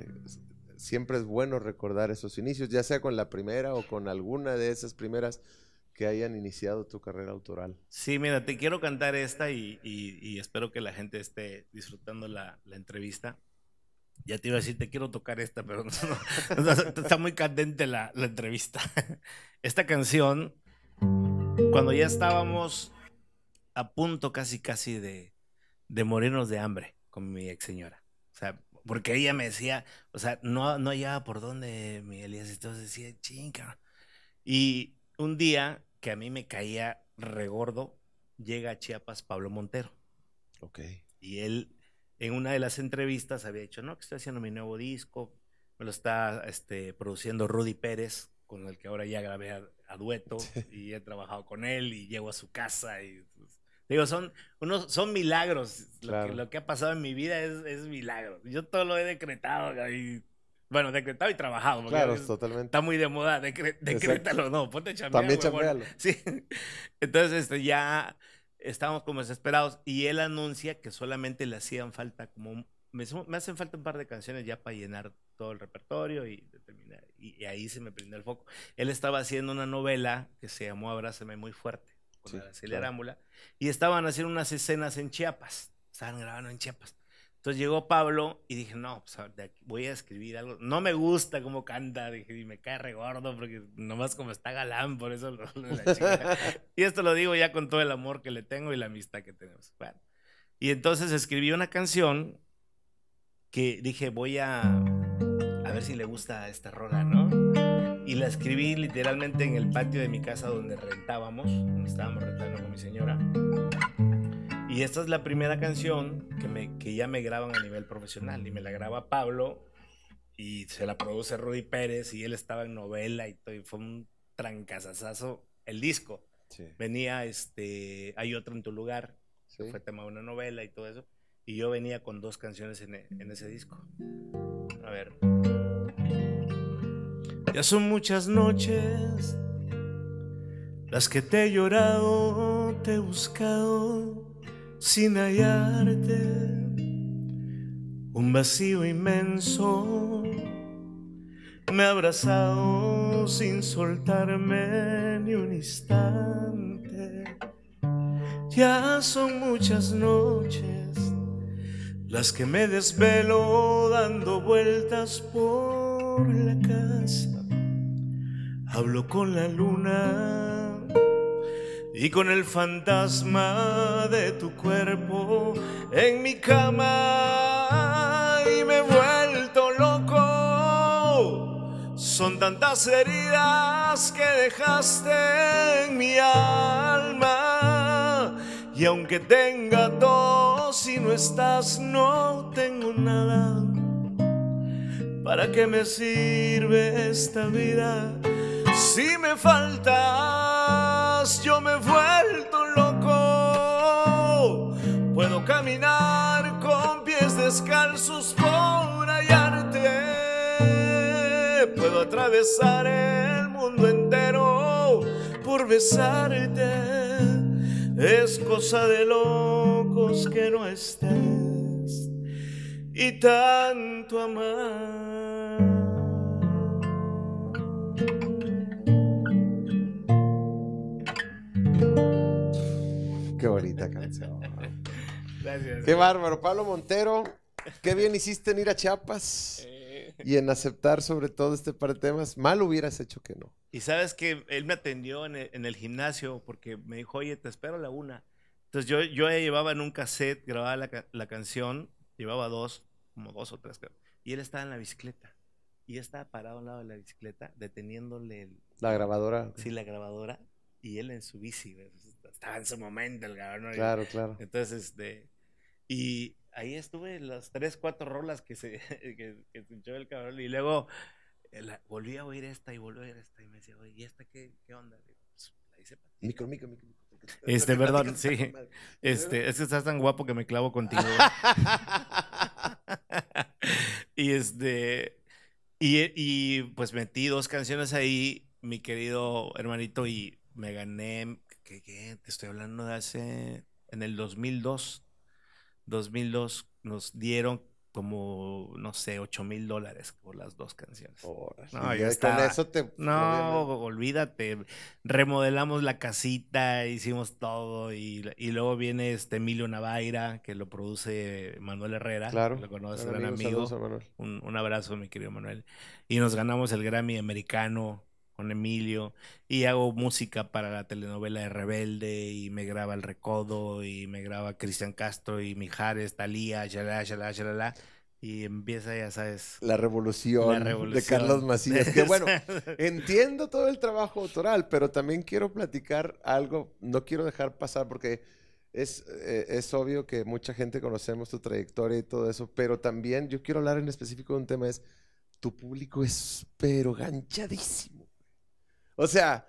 siempre es bueno recordar esos inicios, ya sea con la primera o con alguna de esas primeras que hayan iniciado tu carrera autoral. Sí, mira, te quiero cantar esta y espero que la gente esté disfrutando la entrevista. Ya te iba a decir, te quiero tocar esta, pero no, está muy candente la entrevista. Esta canción, cuando ya estábamos a punto casi de morirnos de hambre con mi ex señora. O sea, porque ella me decía, o sea, no hallaba por dónde, mi Elías, entonces decía, chinga. Y un día que a mí me caía regordo, llega a Chiapas Pablo Montero. Ok. Y él, en una de las entrevistas, había dicho, no, que estoy haciendo mi nuevo disco, me lo está produciendo Rudy Pérez, con el que ahora ya grabé a dueto, y he trabajado con él, y llego a su casa, y pues, digo, son milagros. Claro. Lo que ha pasado en mi vida es milagro. Yo todo lo he decretado, y bueno, decretado y trabajado. Claro, totalmente. Está muy de moda, decrétalo, no, ponte a chambear. También chambealo. Sí. Entonces, ya estábamos como desesperados y él anuncia que solamente le hacían falta me hacen falta un par de canciones ya para llenar todo el repertorio y terminar. Y ahí se me prendió el foco. Él estaba haciendo una novela que se llamó Abrázame muy fuerte, con Araceli Arámbula, y estaban haciendo unas escenas en Chiapas. Estaban grabando en Chiapas. Entonces llegó Pablo y dije, no, pues de aquí voy a escribir algo. No me gusta cómo canta, dije, y me cae re gordo porque nomás como está galán, por eso la chica. Y esto lo digo ya con todo el amor que le tengo y la amistad que tenemos. Bueno, y entonces escribí una canción que dije, voy a ver si le gusta esta rola, ¿no? Y la escribí literalmente en el patio de mi casa donde rentábamos, donde estábamos rentando con mi señora. Y esta es la primera canción que ya me graban a nivel profesional. Y me la graba Pablo y se la produce Rudy Pérez y él estaba en novela y todo. Y fue un trancazazazo el disco. Sí. Venía, Hay otro en tu lugar, sí, que fue tema de una novela y todo eso. Y yo venía con 2 canciones en ese disco. A ver. Ya son muchas noches las que te he llorado, te he buscado sin hallarte, un vacío inmenso me ha abrazado sin soltarme ni un instante. Ya son muchas noches las que me desvelo dando vueltas por la casa. Hablo con la luna y con el fantasma de tu cuerpo en mi cama y me he vuelto loco. Son tantas heridas que dejaste en mi alma y aunque tenga todo, si no estás no tengo nada. ¿Para qué me sirve esta vida? Si me faltas, yo me he vuelto loco. Puedo caminar con pies descalzos por hallarte. Puedo atravesar el mundo entero por besarte. Es cosa de locos que no estés y tanto amar. Qué bonita canción. Gracias. Qué bárbaro. Pablo Montero, qué bien hiciste en ir a Chiapas y en aceptar sobre todo este par de temas. Mal hubieras hecho que no. Y sabes que él me atendió en el gimnasio porque me dijo, oye, te espero a la 1. Entonces yo ya llevaba en un cassette, grababa la canción, llevaba como dos o tres. Y él estaba en la bicicleta. Y yo estaba parado al lado de la bicicleta, deteniéndole La grabadora. Sí, la grabadora. Y él en su bici, ¿ves? Estaba en su momento el cabrón, ¿no? Claro, claro. Entonces, y ahí estuve las 3, 4 rolas que se echó el cabrón. Y luego volví a oír esta y volví a oír esta. Y me decía, oye, ¿y esta qué onda? Digo, pues, la hice para ti. Micro. Perdón, sí. Es que estás tan guapo que me clavo contigo. y pues metí 2 canciones ahí, mi querido hermanito, y me gané, ¿qué? Te estoy hablando de en el 2002 nos dieron como, no sé, $8,000 por las 2 canciones. No, ya con eso No, olvídate. Remodelamos la casita, hicimos todo y luego viene Emilio Navaira, que lo produce Manuel Herrera. Claro. Que lo conoce, Claro, gran amigo. Un abrazo, mi querido Manuel. Y nos ganamos el Grammy americano con Emilio, y hago música para la telenovela de Rebelde, y me graba El Recodo, y me graba Cristian Castro, y Mijares, Thalía, shalala, y empieza, ya sabes, la revolución de Carlos Macías. Que bueno, entiendo todo el trabajo autoral, pero también quiero platicar algo, no quiero dejar pasar porque es obvio que mucha gente conocemos tu trayectoria y todo eso, pero también yo quiero hablar en específico de un tema, tu público es pero ganchadísimo. O sea,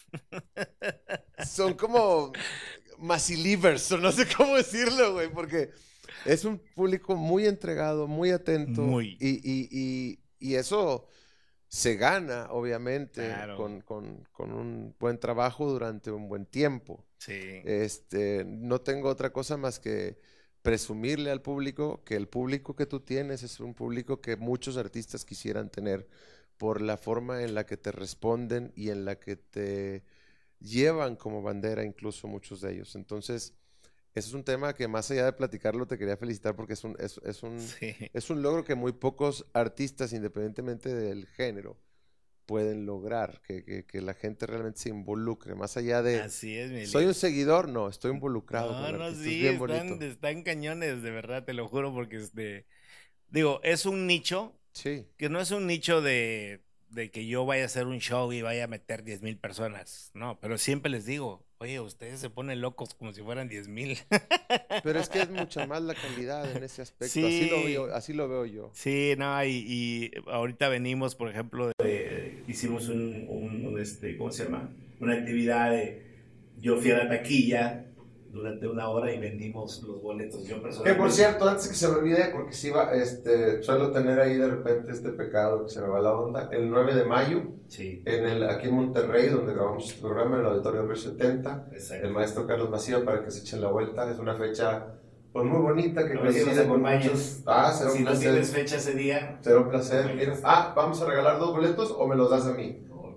son como Masilivers, o no sé cómo decirlo, güey, porque es un público muy entregado, muy atento. Muy. Y eso se gana, obviamente, claro, con un buen trabajo durante un buen tiempo. Sí. No tengo otra cosa más que presumirle al público que el público que tú tienes es un público que muchos artistas quisieran tener, por la forma en la que te responden y en la que te llevan como bandera, incluso muchos de ellos. Entonces, ese es un tema que, más allá de platicarlo, te quería felicitar porque es un logro que muy pocos artistas, independientemente del género, pueden lograr, que la gente realmente se involucre, más allá de... Así es, mi soy un seguidor, no, estoy involucrado. Sí, están cañones, de verdad, te lo juro, porque digo, es un nicho. Sí. Que no es un nicho de que yo vaya a hacer un show y vaya a meter 10,000 personas. No, pero siempre les digo, oye, ustedes se ponen locos como si fueran 10,000. Pero es que es mucha más la calidad en ese aspecto. Sí. Así lo veo yo. Sí, no, y ahorita venimos, por ejemplo, hicimos ¿cómo se llama? Una actividad yo fui a la taquilla durante 1 hora y vendimos los boletos yo personalmente. Que por cierto, antes que se me olvide, porque si va, suelo tener ahí de repente este pecado que se me va la onda, el 9 de mayo, sí, aquí en Monterrey, donde grabamos este programa, en el Auditorio Río 70, exacto, el maestro Carlos Macías, para que se echen la vuelta. Es una fecha pues muy bonita que coincide con muchos. Será un placer. Si no tienes fecha ese día, será un placer. Mira, vamos a regalar 2 boletos o me los das a mí.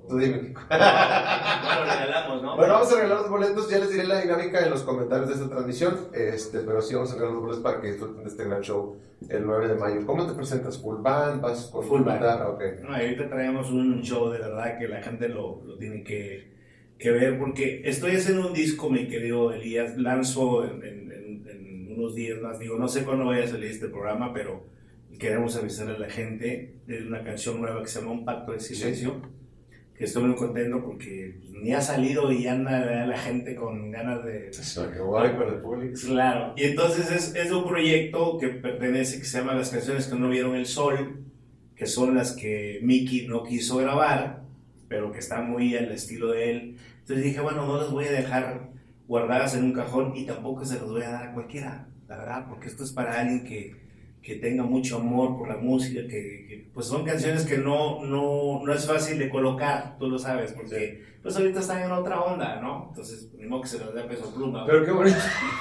Tú dime. Bueno, regalamos, ¿no? Bueno, vamos a regalar los boletos. Ya les diré la dinámica en los comentarios de esta transmisión. Pero sí vamos a regalar los boletos para que disfruten de este gran show el 9 de mayo. ¿Cómo te presentas? ¿Full band? ¿Vas con Full band? Okay. No, ahorita traemos un show de verdad que la gente lo tiene que ver, porque estoy haciendo un disco, mi querido Elías. Lanzo en unos días más. Digo, no sé cuándo vaya a salir este programa, pero queremos avisarle a la gente de una canción nueva que se llama Un Pacto de Silencio. Sí. Que estoy muy contento porque ni ha salido y anda la gente con ganas de... Qué guay para el público. Claro, y entonces es un proyecto que pertenece, que se llama Las Canciones que no vieron el sol, que son las que Mickey no quiso grabar, pero que están muy al estilo de él. Entonces dije, bueno, no las voy a dejar guardadas en un cajón y tampoco se las voy a dar a cualquiera, la verdad, porque esto es para alguien que tenga mucho amor por la música, que pues son canciones que no es fácil de colocar, tú lo sabes, porque pues ahorita están en otra onda, ¿no? Entonces, ni modo que se las dé a Peso Pluma. Pero qué bonito.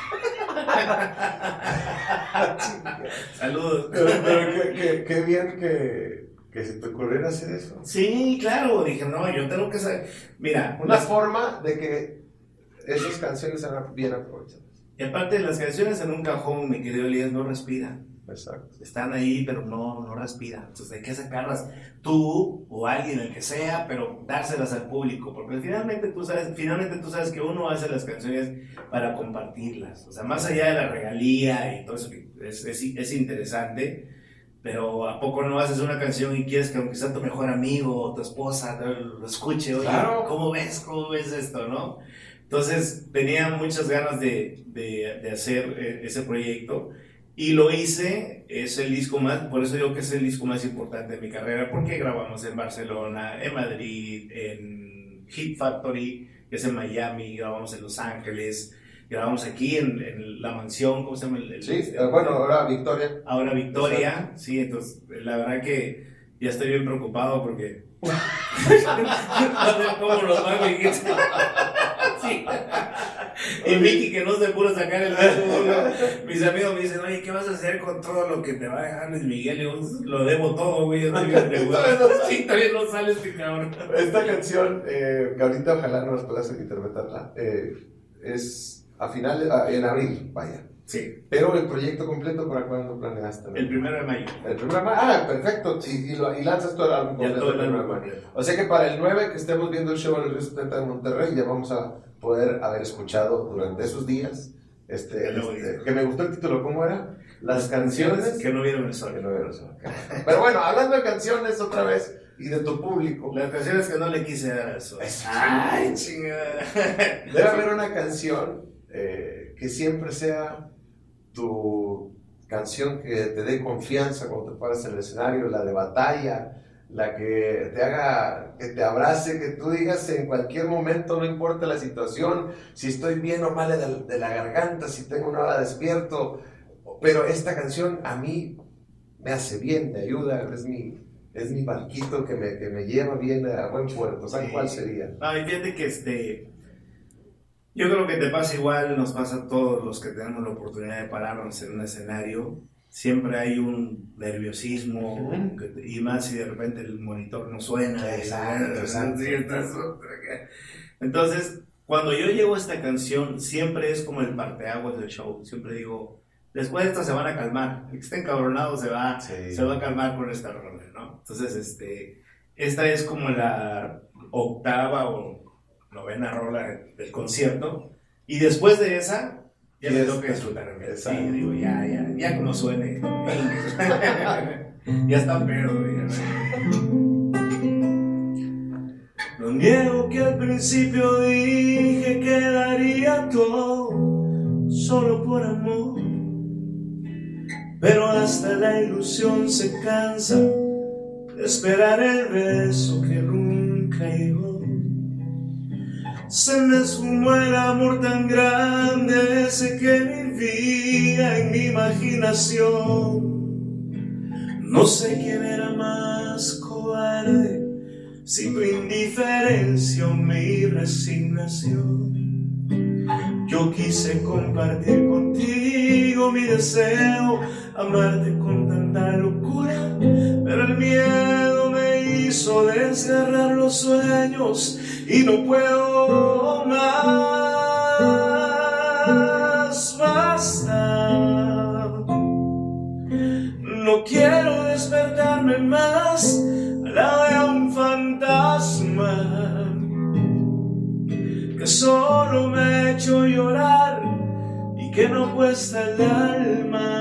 Saludos. Pero qué bien que se te ocurriera hacer eso. Sí, claro, dije, no, yo tengo que saber. Mira, una forma de que esas canciones sean bien aprovechadas. Y aparte, las canciones en un cajón, mi querido Elías, no respiran. Exacto. Están ahí, pero no respiran. Entonces hay que sacarlas tú o alguien, el que sea, pero dárselas al público. Porque finalmente tú sabes que uno hace las canciones para compartirlas. O sea, más allá de la regalía y todo eso, que es interesante, pero ¿a poco no haces una canción y quieres que aunque sea tu mejor amigo o tu esposa lo escuche? Oye, claro. ¿Cómo ves esto, no? Entonces tenía muchas ganas de hacer ese proyecto. Y lo hice, es el disco más, por eso digo que es el disco más importante de mi carrera, porque grabamos en Barcelona, en Madrid, en Hit Factory, que es en Miami, grabamos en Los Ángeles, grabamos aquí en la mansión, ¿cómo se llama? Bueno, ahora Victoria. Ahora Victoria, sí, entonces la verdad que ya estoy bien preocupado porque... no sé cómo los van a vivir. Sí. Y Mickey, que no se pudo sacar el dedo, mis amigos me dicen, oye, ¿qué vas a hacer con todo lo que te va a dejar Luis Miguel? Y yo, lo debo todo, güey. Sí, todavía no sale este cabrón. Esta canción, que ahorita ojalá nos puedas interpretarla, es a finales, en abril, vaya. Sí. Pero el proyecto completo, ¿para cuándo planeaste? El 1 de mayo. El 1 de mayo, perfecto. Y lanzas todo el álbum completo el 1 de mayo. O sea que para el 9, que estemos viendo el show en el Río 70 de Monterrey, ya vamos a poder haber escuchado durante esos días, que me gustó el título, ¿cómo era? Las canciones que no vieron el sol. Que no vieron el sol. Pero bueno, hablando de canciones otra vez y de tu público. Las canciones que no le quise dar al sol. Ay, chingada. Debe haber una canción que siempre sea tu canción que te dé confianza cuando te paras en el escenario, la de batalla, la que te haga, que te abrace, que tú digas en cualquier momento, no importa la situación, si estoy bien o mal de la garganta, si tengo una hora despierto, pero esta canción a mí me hace bien, me ayuda, es mi barquito que me lleva bien a buen puerto. ¿Sabes cuál sería? Ay, fíjate que yo creo que te pasa igual, nos pasa a todos los que tenemos la oportunidad de pararnos en un escenario. Siempre hay un nerviosismo, y más si de repente el monitor no suena. Exacto. Entonces, cuando yo llego a esta canción, siempre es como el parteaguas del show. Siempre digo, después de esta se van a calmar. El que está encabronado se va a calmar con esta rola, ¿no? Entonces, esta es como la octava o novena rola del concierto. Y después de esa... ya me tengo que disfrutar. Sí, digo, ya no suene. Ya está pedo. No niego que al principio dije que daría todo solo por amor, pero hasta la ilusión se cansa de esperar el beso que nunca llegó. Se me sumó el amor tan grande, ese que vivía en mi imaginación. No sé quién era más cobarde, si tu indiferencia o mi resignación. Yo quise compartir contigo mi deseo, amarte con tanta locura, pero el miedo me hizo quiso desgarrar los sueños y no puedo más. Basta. No quiero despertarme más al lado de un fantasma que solo me ha hecho llorar y que no cuesta el alma.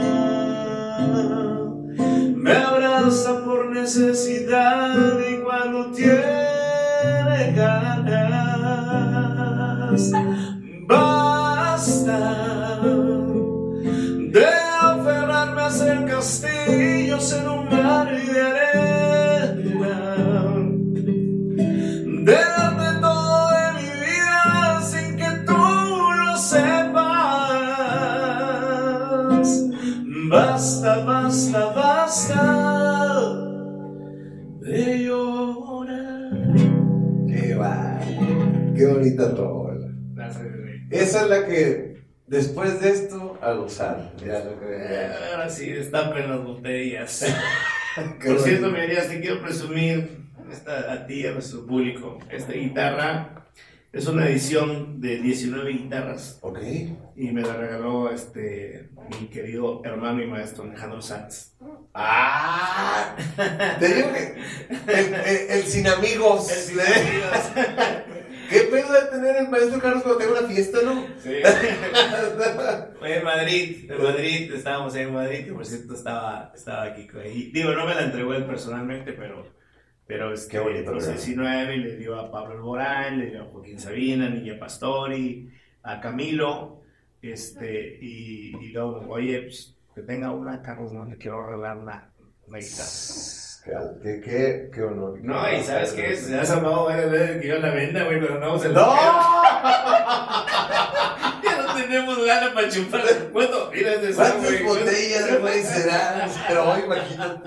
Me abraza por necesidad y cuando tiene ganas. Basta de aferrarme a hacer castillos en un mar de arena, de darte todo de mi vida sin que tú lo sepas. Basta, basta, basta de llorar. Qué va, qué bonita rola. Esa es la que después de esto a gozar. Ya lo que Ahora sí, destapen las botellas. Qué Por cierto, bonito. Miriam, te quiero presumir a ti y a nuestro público. Esta guitarra es una edición de 19 guitarras Ok. y me la regaló mi querido hermano y maestro Alejandro Sanz. ¡Ah! Te digo que el sin amigos. ¿Qué pedo de tener el maestro Carlos cuando tenga una fiesta, no? Sí. Fue en Madrid, estábamos ahí en Madrid, que por cierto estaba Kiko ahí. Digo, no me la entregó él personalmente, pero es Qué bonito, los ¿verdad? 19 le dio a Pablo Alborán, le dio a Joaquín Sabina, Niña Pastori, a Camilo, y luego, oye, pues, que tenga una, Carlos, no, le quiero regalar una guitarra. Qué honor. No, y ¿sabes qué? Se has hablado varias veces que yo la venda, güey, pero no se la... ¡No! Ya no tenemos ganas para chupar. ¿Cuánto? Mira ese ¿Cuántas güey, botellas, güey, serán? Pero imagínate.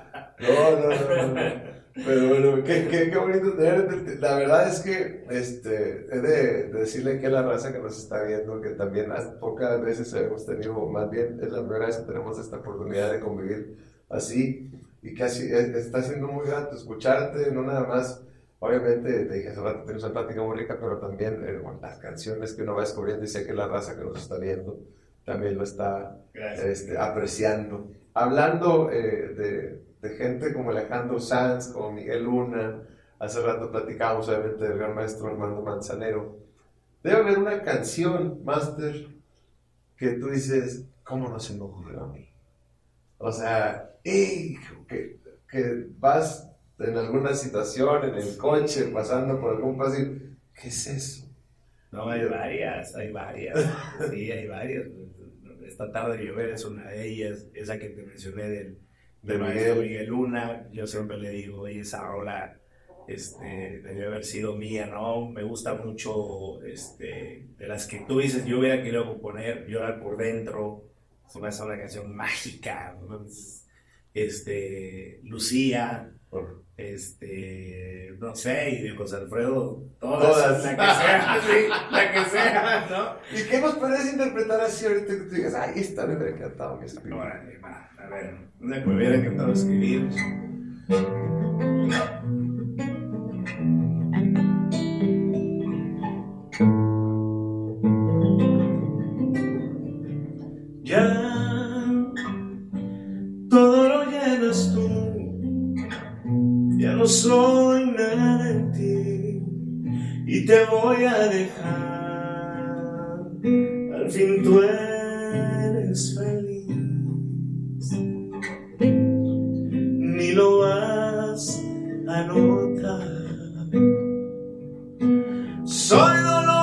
No. Pero bueno, qué bonito tenerte. La verdad es que he de decirle que a la raza que nos está viendo, que también pocas veces hemos tenido, más bien es la primera vez que tenemos esta oportunidad de convivir así, y que así está siendo muy grato escucharte, no nada más. Obviamente, te dije hace rato, tienes una plática muy rica, pero también bueno, las canciones que uno va descubriendo, y sé que la raza que nos está viendo también lo está apreciando. Hablando de gente como Alejandro Sanz, como Miguel Luna, hace rato platicábamos obviamente del gran maestro Armando Manzanero. Debe haber una canción, Master, que tú dices, ¿cómo no se me ocurrió a mí? O sea, que vas en alguna situación, en el coche, pasando por algún pasillo, ¿qué es eso? No, hay varias. Sí, hay varias. Esta tarde de llover es una de ellas, esa que te mencioné del maestro Miguel Luna. Yo siempre le digo, oye, esa rola debió haber sido mía, ¿no? Me gusta mucho, de las que tú dices, yo hubiera querido componer, Llorar por Dentro, es una canción mágica, ¿no? Lucía, no sé, y de José Alfredo, todas, la que sea, sí, la que sea, ¿no? ¿Y qué nos parece interpretar así ahorita que tú digas, ay, esta me hubiera encantado mi espíritu? Órale, va, a ver, una que me hubiera encantado escribir. Ya todo lo llenas tú, ya no soy nada en ti y te voy a dejar, al fin tú eres feliz, ni lo vas a notar. Soy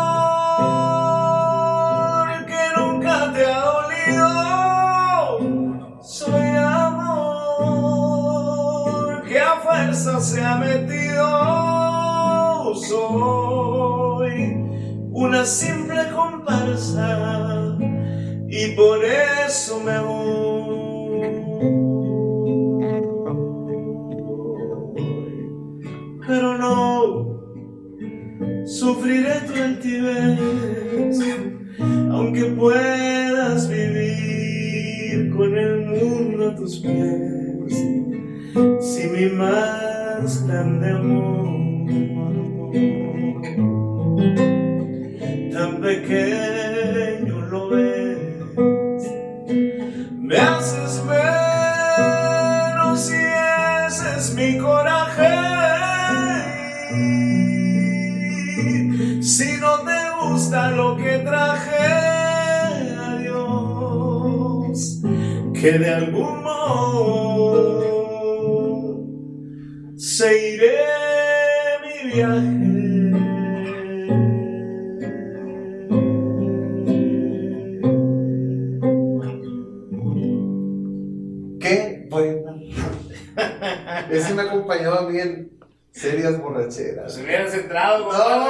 dolor que nunca te ha dolido, soy amor que a fuerza se ha metido, soy una simple comparsa y por eso me voy, pero no sufriré tu altivez, aunque puedas vivir con el mundo a tus pies. Si mi mar es tan de amor, tan pequeño lo ves, me haces menos y ese es mi coraje. Si no te gusta lo que traje, adiós, que de algún modo seguiré mi viaje. ¡Qué buena! Ese me acompañó a mí en serias borracheras. Se hubieras entrado,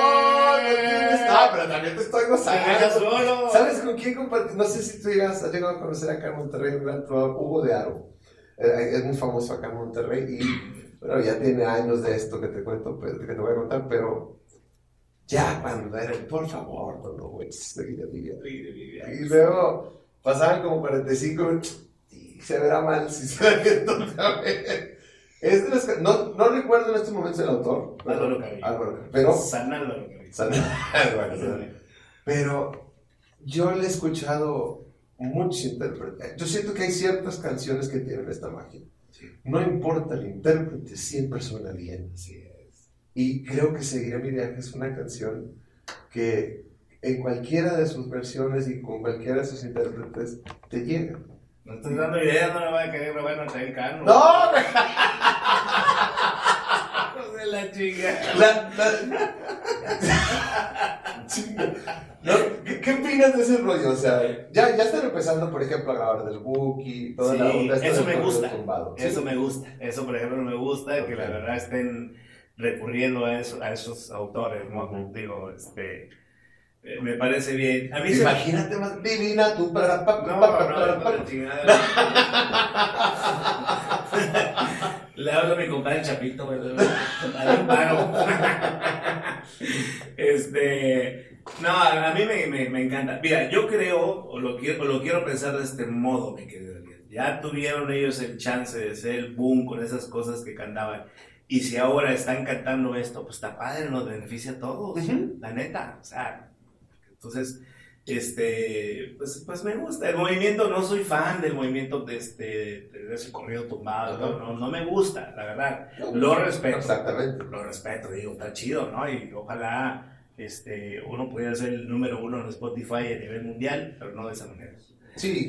Pero también te estoy gozando. Solo. ¿Sabes con quién compartí? No sé si tú has llegado a conocer acá en Monterrey un gran trovador, Hugo de Aro. Es muy famoso acá en Monterrey y bueno, ya tiene años de esto que te cuento, pues, que te voy a contar, pero ya cuando era, por favor, no lo vuelves de vida. Y luego pasaban como 45 minutos y se verá mal si se da esto otra vez. Es de las, no recuerdo en estos momentos el autor. Álvaro Carrillo. Pero San Álvaro Carrillo. Pero yo le he escuchado muchos intérpretes. Yo siento que hay ciertas canciones que tienen esta magia. Sí. No importa el intérprete, siempre suena bien. Así es. Y creo que Seguiré mi viaje es una canción que en cualquiera de sus versiones y con cualquiera de sus intérpretes te llega. No estoy dando ideas, no le voy a querer robar a traer Cano. ¡No! De la chica. ¿No? ¿Qué opinas de ese rollo? O sea, ya están empezando, por ejemplo, a grabar del Buki, toda la onda. Eso me gusta. Tumbado. Eso me gusta. Eso, por ejemplo, me gusta, okay, que la verdad estén recurriendo a esos autores, ¿no? Digo, me parece bien. A mí imagínate más divina tú para no, chingada. Le hablo a mi compadre Chapito, ¿verdad? Para un paro. No, a mí me encanta. Mira, yo creo, o lo quiero pensar de este modo, mi querido Eliel. Ya tuvieron ellos el chance de ser el boom con esas cosas que cantaban. Y si ahora están cantando esto, pues está padre, nos beneficia a todos, la neta. O sea, entonces, pues me gusta. El movimiento, no soy fan del movimiento de ese corrido tumbado, no me gusta, la verdad. Lo respeto. Exactamente. Lo respeto, digo, está chido, ¿no? Y ojalá uno pudiera ser el número 1 en Spotify a nivel mundial, pero no de esa manera. Sí.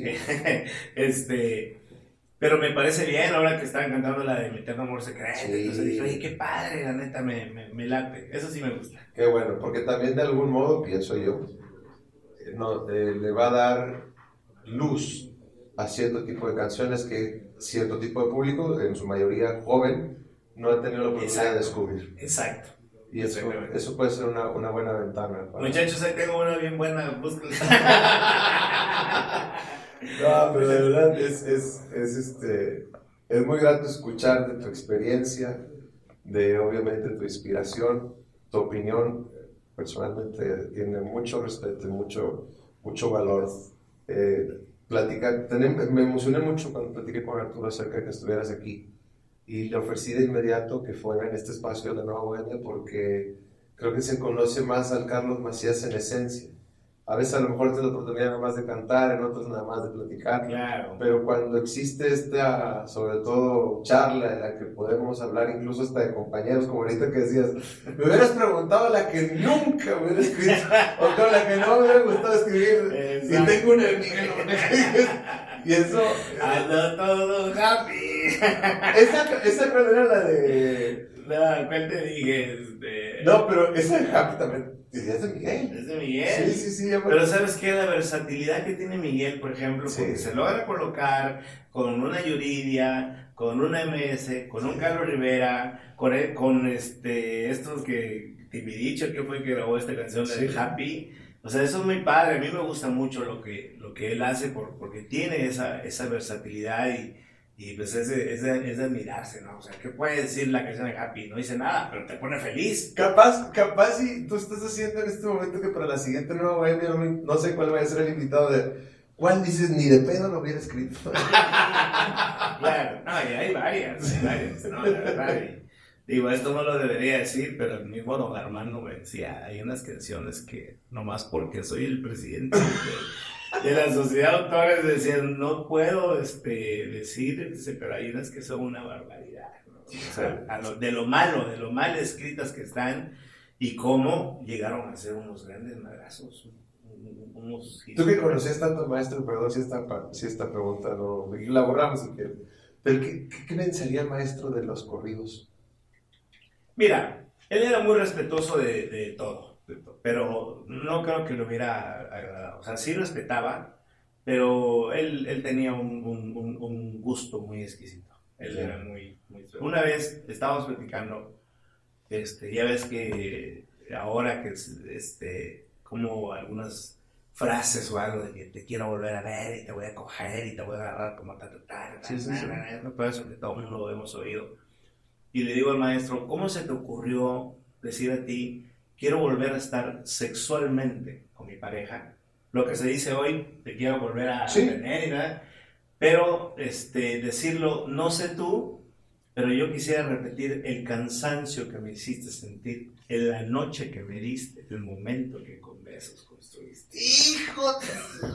Pero me parece bien ahora que están cantando la de Mi Eterno Amor Secreto. Sí. Entonces dije, oye, qué padre, la neta, me late. Eso sí me gusta. Qué bueno, porque también de algún modo, pienso yo, le va a dar luz a cierto tipo de canciones que cierto tipo de público, en su mayoría joven, no ha tenido la oportunidad de descubrir. Exacto. Y eso puede ser una buena ventana. Muchachos, ahí tengo una bien buena, búsquenla. No, pero de verdad es muy grato escuchar de tu experiencia, de obviamente tu inspiración, tu opinión. Personalmente tiene mucho respeto y mucho valor. Me emocioné mucho cuando platiqué con Arturo acerca de que estuvieras aquí y le ofrecí de inmediato que fuera en este espacio de la Nueva Bohemia porque creo que se conoce más al Carlos Macías en esencia. A veces a lo mejor tienes la oportunidad nada más de cantar, en otros nada más de platicar. Claro. Pero cuando existe esta, sobre todo, charla en la que podemos hablar incluso hasta de compañeros, como ahorita que decías, me hubieras preguntado a la que nunca me hubiera escrito, o con la que no me hubiera gustado escribir. Exacto. Y tengo una amiga. Y eso... Ando todo happy. Esa cuál era la de... No, ¿cuál te dije? No, pero esa de Happy también. Es de Miguel. Es de Miguel. Sí. Pero ¿sabes qué? La versatilidad que tiene Miguel, por ejemplo, porque se logra colocar con una Yuridia, con una MS, con un Carlos Rivera, con estos que Timbiriche, que fue que grabó esta canción de Happy. O sea, eso es muy padre. A mí me gusta mucho lo que él hace porque tiene esa versatilidad y pues es de admirarse, ¿no? O sea, ¿qué puede decir la canción de Happy? No dice nada, pero te pone feliz. Capaz si tú estás haciendo en este momento que para la siguiente Nueva Bohemia, no sé cuál va a ser el invitado ¿cuál dices? Ni de pedo lo hubiera escrito. Claro, no, y hay varias, ¿no? La verdad. Digo, esto no lo debería decir, pero el mismo don Armando me decía, hay unas canciones que nomás porque soy el presidente de la sociedad de autores decían, no puedo decir, pero hay unas que son una barbaridad, ¿no? O sea, de lo mal escritas que están y cómo llegaron a ser unos grandes madrazos. Tú que conocías tanto al maestro, perdón si esta pregunta no la borramos si quieres, pero ¿qué pensaría el maestro de los corridos? Mira, él era muy respetuoso de todo, pero no creo que lo hubiera agradado. O sea, sí respetaba, pero él tenía un gusto muy exquisito. Él era muy... Una vez estábamos platicando, ya ves que ahora que como algunas frases o algo de que te quiero volver a ver y te voy a coger y te voy a agarrar como Sí. Pero eso que todo el mundo lo hemos oído. Y le digo al maestro, ¿cómo se te ocurrió decir a ti, quiero volver a estar sexualmente con mi pareja? Lo que se dice hoy, te quiero volver a tener y nada. Pero decirlo, no sé tú, pero yo quisiera repetir el cansancio que me hiciste sentir en la noche que me diste, el momento que con besos construiste. ¡Hijo de...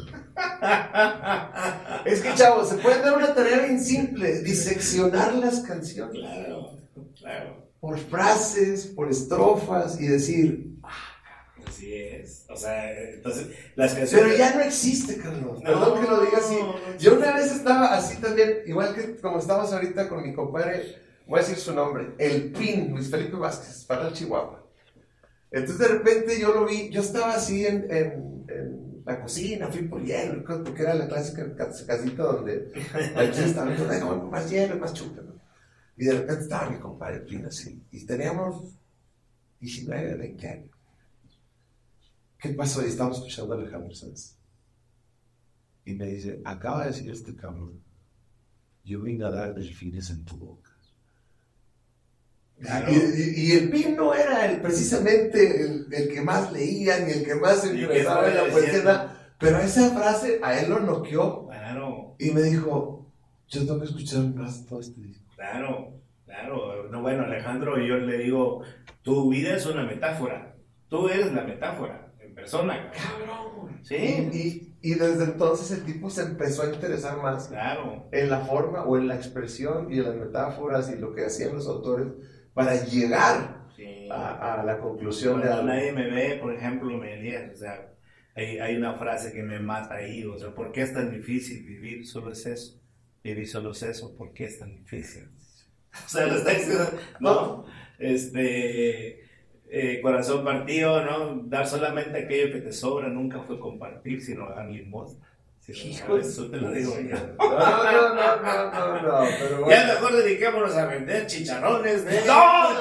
Es que, chavos, se puede dar una tarea bien simple, diseccionar las canciones. Claro. Por frases, por estrofas y decir... Así es. O sea, entonces, las canciones... Pero ya no existe, Carlos. Perdón que lo diga así. Yo una vez estaba así también, igual que como estamos ahorita con mi compadre, voy a decir su nombre, el PIN, Luis Felipe Vázquez, para Chihuahua. Entonces de repente yo lo vi, yo estaba así en la cocina, fui por hielo, porque era la clásica casita donde la chica estaba viendo, más hielo, más chupe, ¿no? Y de repente estaba mi compadre Pin así, y teníamos 19, 20 años. ¿Qué pasó? Y estábamos escuchando a Alejandro Sanz. Y me dice, acaba de decir este cabrón, yo vine a dar delfines en tu boca. Claro. Y el Pin no era precisamente el que más leía, ni el que más se interesaba en la poesía, pero esa frase a él lo noqueó. Claro. Y me dijo, yo tengo que escuchar más todo este disco. Claro. No, bueno, Alejandro, yo le digo, tu vida es una metáfora. Tú eres la metáfora en persona. Cabrón. Sí. Y desde entonces el tipo se empezó a interesar más en la forma o en la expresión y en las metáforas y lo que hacían los autores para llegar a la conclusión. Cuando nadie me ve, por ejemplo, me lías. O sea, hay una frase que me mata ahí. O sea, ¿por qué es tan difícil vivir? Solo es eso. Vivir solo es eso. ¿Por qué es tan difícil? O sea, lo está diciendo, ¿no? Corazón partido, ¿no? Dar solamente aquello que te sobra nunca fue compartir, sino dar limosna. Hijo, eso te lo digo yo. No, pero bueno. Ya mejor dediquémonos a vender chicharrones de... ¡No!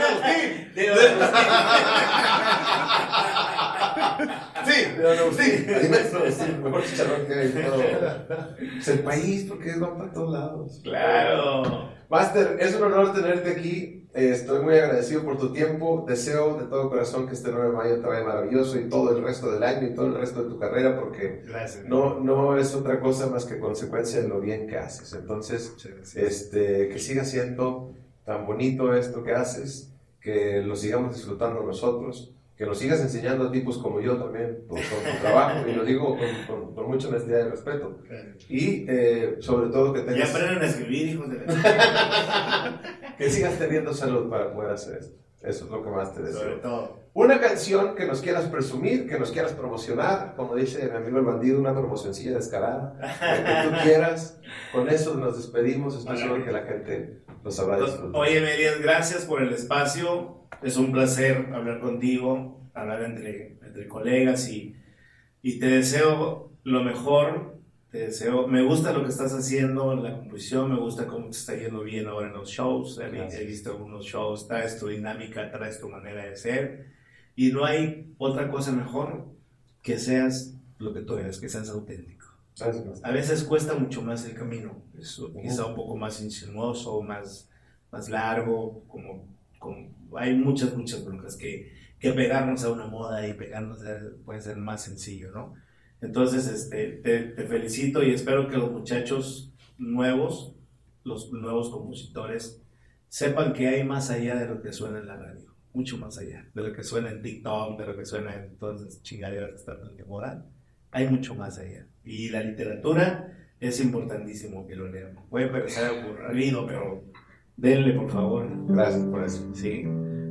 Sí, mejor chicharrón que hay todo. Es el país, porque van para todos lados. Claro. Master, es un honor tenerte aquí. Estoy muy agradecido por tu tiempo. Deseo de todo corazón que este 9 de mayo te vaya maravilloso y todo el resto del año y todo el resto de tu carrera, porque no es otra cosa más que consecuencia de lo bien que haces. Entonces, que siga siendo tan bonito esto que haces, que lo sigamos disfrutando nosotros, que nos sigas enseñando a tipos como yo también por tu trabajo, y lo digo con mucha honestidad y respeto. Y sobre todo que tengas... Ya aprendan a escribir, hijos de la... Que sigas teniendo salud para poder hacer esto. Eso es lo que más te deseo. Sobre todo. Una canción que nos quieras presumir, que nos quieras promocionar, como dice mi amigo el bandido, una promocioncilla descarada, lo que tú quieras. Con eso nos despedimos. Estoy seguro que la gente lo sabrá disfrutar. Oye, Melias, gracias por el espacio. Es un placer hablar contigo, hablar entre colegas y te deseo lo mejor. Me gusta lo que estás haciendo en la composición, me gusta cómo te está yendo bien ahora en los shows. He visto algunos shows, traes tu dinámica, traes tu manera de ser, y no hay otra cosa mejor que seas lo que tú eres, que seas auténtico. A veces cuesta mucho más el camino, es quizá un poco más insinuoso, más largo, como hay muchas broncas que pegarnos a una moda y pegarnos puede ser más sencillo, ¿no? Entonces, te felicito y espero que los muchachos nuevos, los nuevos compositores, sepan que hay más allá de lo que suena en la radio, mucho más allá de lo que suena en TikTok, de lo que suena en todas esas chingaderas que están tan de moda. Hay mucho más allá. Y la literatura es importantísimo que lo lean. Puede parecer aburrido, pero denle, por favor. Gracias por eso. Sí.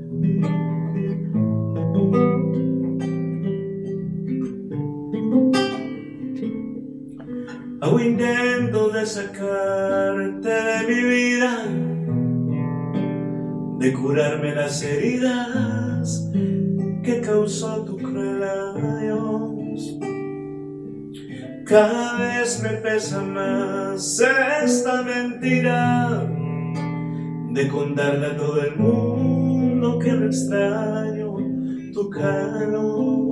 Hago intento de sacarte de mi vida, de curarme las heridas que causó tu cruel adiós. Cada vez me pesa más esta mentira de contarle a todo el mundo que no extraño tu calor.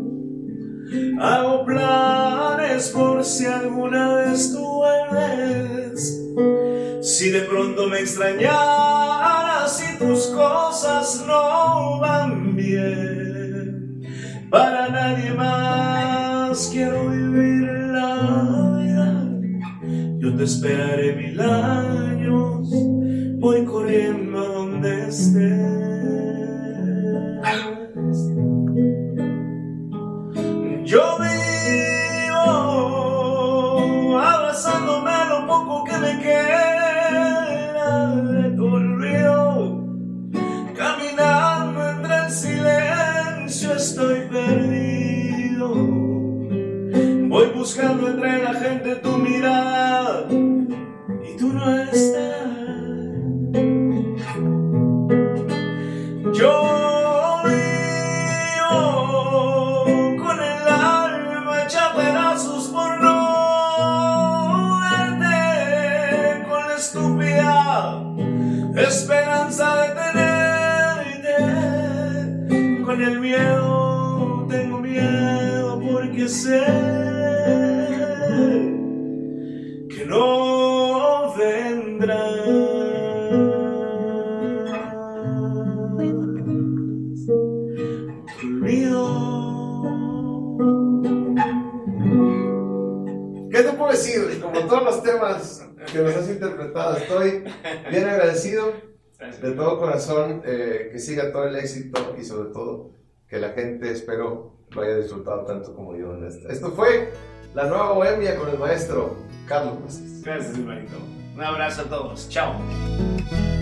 Hago planes por si alguna vez tú vuelves, si de pronto me extrañaras y tus cosas no van bien. Para nadie más quiero vivir la vida, yo te esperaré 1000 años, voy corriendo a donde estés. Yo vivo abrazándome lo poco que me queda de tu olvido, caminando entre el silencio estoy perdido, voy buscando entre la gente tu mirada y tú no estás. Yo esperanza de tenerte, con el miedo tengo miedo porque sé que no vendrás. Te olvido. ¿Qué te puedo decir? Como todos los temas que nos has interpretado, estoy bien agradecido de todo corazón, que siga todo el éxito y sobre todo que la gente, espero, lo haya disfrutado tanto como yo en esto. Esto fue La Nueva Bohemia con el maestro Carlos Vázquez. Gracias, hermanito. Un abrazo a todos. Chao.